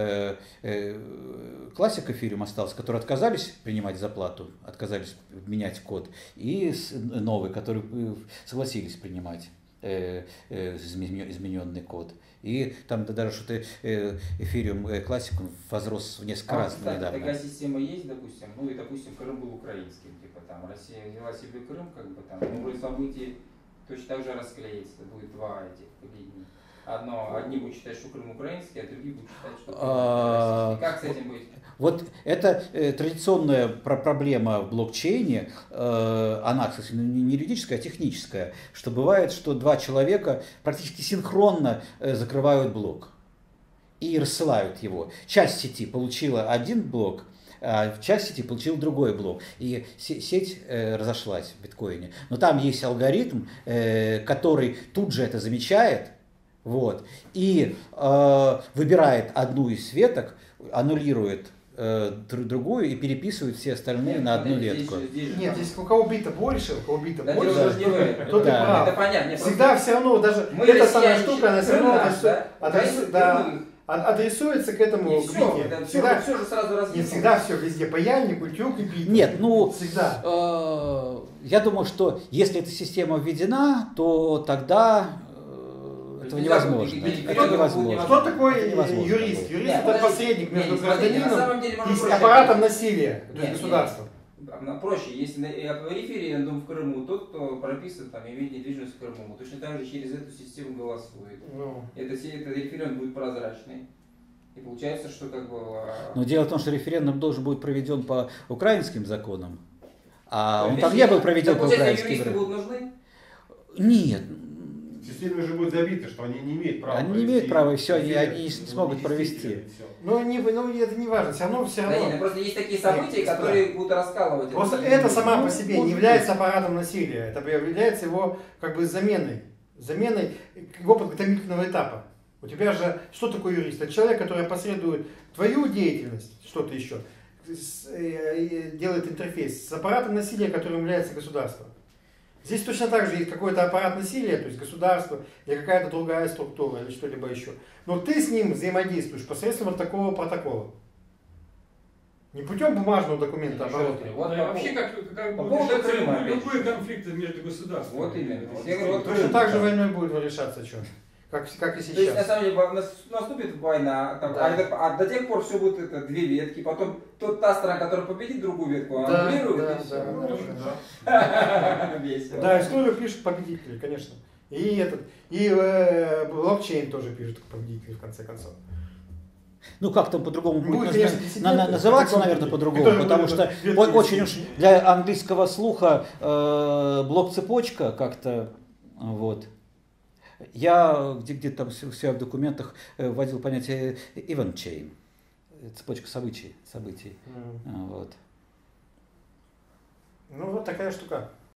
классик эфириум остался, которые отказались принимать заплату, отказались менять код, и новый, которые согласились принимать измененный код. И там даже что-то эфириум классик возрос в несколько раз недавно. Такая система есть, допустим, и допустим Крым был украинским, там Россия взяла себе Крым, события точно так же расклеится, будет два этих линий. Одни будут считать, что Крым украинский, а другие будут считать, что Крым российский. Как с этим быть? Вот это традиционная проблема в блокчейне, она, кстати, не юридическая, а техническая, что бывает, что два человека практически синхронно закрывают блок и рассылают его. Часть сети получила один блок, а часть сети получила другой блок. И сеть разошлась в биткоине. Но там есть алгоритм, который тут же это замечает, и выбирает одну из веток, аннулирует другую и переписывают все остальные на одну ветку. Нет, здесь у кого бита больше, тот и Это прав. понятно. Всегда все равно, даже мы эта самая россияне, штука, она все равно... да? адресуется к этому И все, Вите. это Всегда, все же сразу не развито. всегда все везде. Паяльник, утюг и Питер. Нет, ну, Всегда. я думаю, что если эта система введена, то тогда это Нельзя невозможно. будет никаких Это периодов, невозможно. Кто такой Это невозможно юрист? будет. Юрист Нет, это подождите. посредник между Нет, смотрите, на самом деле гражданином можно и проще аппаратом ответить. насилия, то есть Нет, государством. Проще, если референдум в Крыму, тот, кто прописан, там, имеет недвижимость в Крыму, точно так же через эту систему голосует. Ну, Этот референдум будет прозрачный. И получается, что как бы... Но дело в том, что референдум должен быть проведен по украинским законам, а он То там есть, не был проведен так, по получается, украинским юристы законам. будут нужны? Нет, Система уже будет забита, что они не имеют права. они не провести имеют права, и все, они референдум. не смогут провести. Действительно, всё. ну, это не важно, все равно. Да нет, просто есть такие события, Нет, которые будут раскалывать. Просто это. это сама Ну, по себе может не быть. является аппаратом насилия, это является его как бы заменой его подготовительного этапа. У тебя же, что такое юрист? Это человек, который опосредует твою деятельность, что-то еще, делает интерфейс с аппаратом насилия, которым является государство. Здесь точно так же есть какой-то аппарат насилия, то есть государство или какая-то другая структура или что-либо еще. Но ты с ним взаимодействуешь посредством вот такого протокола. Не путем бумажного документа, а Еще наоборот. раз говорю, вот Да, и по вообще, поводу- как по будут поводу решаться Крыма, опять любые же. конфликты между государствами. Вот именно. То есть я говорю, вот Точно так же войной будет решаться, что? Как и То есть, на сейчас. самом деле, наступит война, там, Да. а до тех пор все будет это, две ветки, потом та страна, которая победит другую ветку, она Да, аннулирует, да, и все. да, Ну, да. весело. Да, историю пишут победители, конечно. И блокчейн тоже пишет победители в конце концов. ну как там по-другому будет Будет, конечно, диссиденты, называться, которые- наверное, по-другому, которые потому будут что ветки очень уж диссиденты. для английского слуха блок-цепочка как-то вот. Я где-то там у себя в документах вводил понятие event chain, цепочка событий. Вот. Ну вот такая штука.